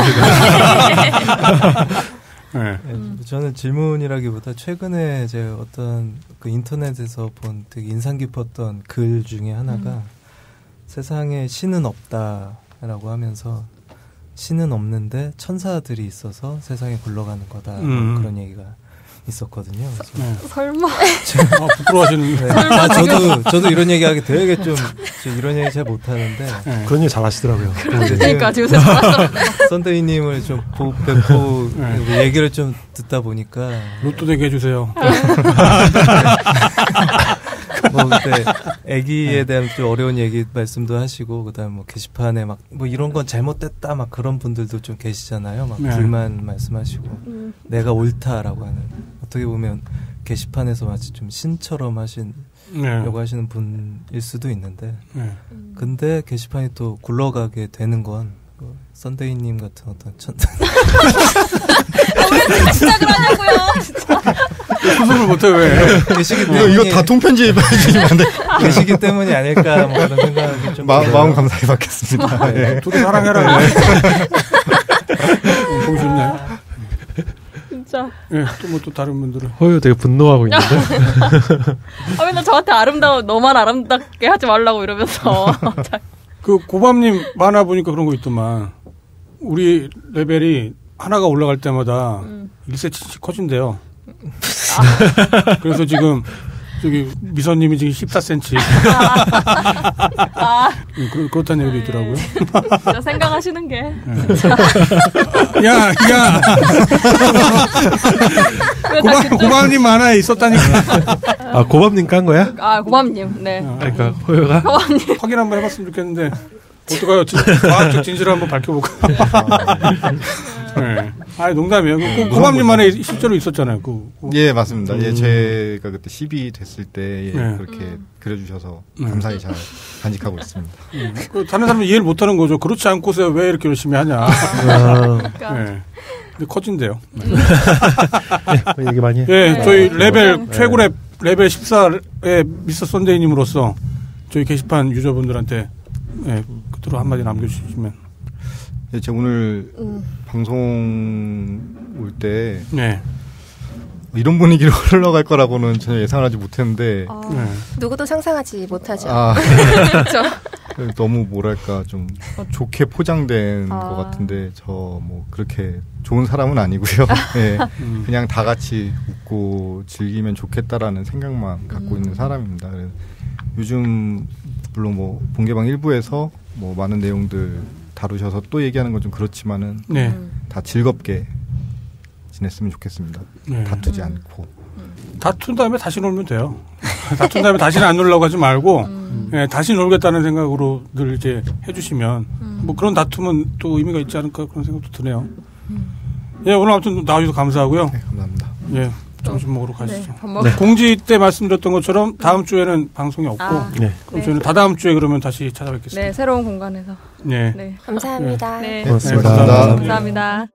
네. 네, 저는 질문이라기보다 최근에 제 어떤 그 인터넷에서 본 되게 인상 깊었던 글 중에 하나가 음. 세상에 신은 없다라고 하면서 신은 없는데 천사들이 있어서 세상에 굴러가는 거다 뭐 음. 그런 얘기가 있었거든요. 그래서 네. 설마. 아, 부끄러워하시는. 네. 아, 저도 저도 이런 얘기하기 되게 좀 이런 얘기 잘 못하는데 네. 그런 얘기 잘 하시더라고요. 그러니까 지금 잘했어. 썬데이님을 좀 보, 뵙고 네. 얘기를 좀 듣다 보니까 로또 되게 해주세요. 뭐 그때 아기에 대한 좀 어려운 얘기 말씀도 하시고 그다음 뭐 게시판에 막 뭐 이런 건 잘못됐다 막 그런 분들도 좀 계시잖아요. 막 네. 불만 말씀하시고 음. 내가 옳다라고 하는 어떻게 보면 게시판에서 마치 좀 신처럼 하시려고 네. 하시는 분일 수도 있는데 네. 근데 게시판이 또 굴러가게 되는 건 뭐 썬데이님 같은 어떤 천 왜 시작을 하냐고요. 진짜. 수습을 못해 왜? 계시기 이거, 때문에 이거 다 통편집 해주시면 안 돼. 계시기 때문이 아닐까 뭐 그런 생각이 좀 마, 들어요. 마음 감사히 받겠습니다. 예. 둘이 사랑해라. 보기 좋네요. 진짜. 예, 또 뭐 또 다른 분들은. 허유 되게 분노하고 있는데. 아, 맨날 저한테 아름다워, 너만 아름답게 하지 말라고 이러면서. 그 고밤님 만화 보니까 그런 거 있더만. 우리 레벨이 하나가 올라갈 때마다 음. 일 센티미터씩 커진대요. 아. 그래서 지금 저기 미선님이 지금 십사 센티미터. 아. 음, 그렇, 그렇다는 얘기도 있더라고요. 진짜 생각하시는 게. 야, 야. 고밤, 고밤님 만화에 있었다니까. 아, 고밤님 깐 거야? 아, 고밤님, 네. 아, 그러니까 호요가 고밤님. 확인 한번 해봤으면 좋겠는데 어떡해요? 진, 과학적 진실을 한번 밝혀볼까? 네. 아, 농담이에요. 그, 고밤님만에 실제로 있었잖아요. 그, 그. 예, 맞습니다. 음. 예, 제가 그때 십이 됐을 때 예, 네. 그렇게 음. 그려주셔서 네. 감사히 잘 간직하고 있습니다. 음. 그, 다른 사람은 이해를 못하는 거죠. 그렇지 않고서 왜 이렇게 열심히 하냐. 아, 그러니까. 네. 근데 커진대요. 네. 네, 얘기 많이 해. 예, 네. 저희 네. 레벨, 네. 최고 랩, 레벨 십사의 미스터 썬데이님으로서 저희 게시판 유저분들한테 예, 끝으로 한마디 남겨주시면. 예, 제가 오늘 음. 방송 올 때 네. 이런 분위기로 흘러갈 거라고는 전혀 예상을 하지 못했는데 아. 네. 누구도 상상하지 못하죠. 아, 그렇죠. 너무 뭐랄까 좀 좋게 포장된 아. 것 같은데 저 뭐 그렇게 좋은 사람은 아니고요. 예, 음. 그냥 다 같이 웃고 즐기면 좋겠다라는 생각만 갖고 음. 있는 사람입니다. 그래서 요즘 물론 뭐 본개방 일부에서 뭐 많은 내용들 다루셔서 또 얘기하는 건 좀 그렇지만은 네. 음. 다 즐겁게 지냈으면 좋겠습니다. 네. 다투지 음. 않고. 다툰 다음에 다시 놀면 돼요. 다툰 다음에 다시는 안 놀려고 하지 말고, 음. 예, 다시 놀겠다는 생각으로 늘 이제 해주시면, 음. 뭐 그런 다툼은 또 의미가 있지 않을까 그런 생각도 드네요. 음. 예, 오늘 아무튼 나와주셔서 감사하고요. 네, 감사합니다. 예, 점심 먹으러 가시죠. 네, 밥 먹... 네. 공지 때 말씀드렸던 것처럼 다음 주에는 방송이 없고, 아. 네. 그럼 네. 저희는 다다음 주에 그러면 다시 찾아뵙겠습니다. 네, 새로운 공간에서. 네. 네. 감사합니다. 네. 고맙습니다. 네, 감사합니다. 감사합니다.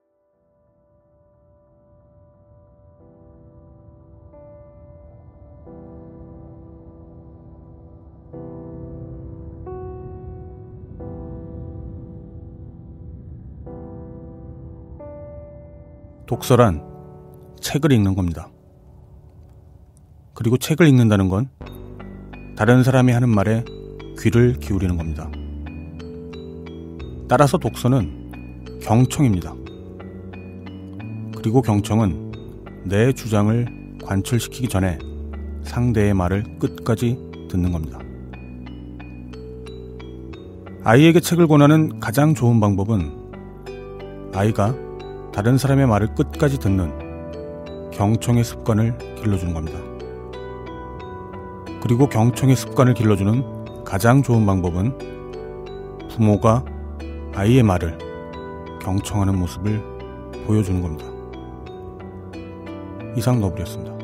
독서란 책을 읽는 겁니다. 그리고 책을 읽는다는 건 다른 사람이 하는 말에 귀를 기울이는 겁니다. 따라서 독서는 경청입니다. 그리고 경청은 내 주장을 관철시키기 전에 상대의 말을 끝까지 듣는 겁니다. 아이에게 책을 권하는 가장 좋은 방법은 아이가 다른 사람의 말을 끝까지 듣는 경청의 습관을 길러주는 겁니다. 그리고 경청의 습관을 길러주는 가장 좋은 방법은 부모가 아이의 말을 경청하는 모습을 보여주는 겁니다. 이상 너블이었습니다.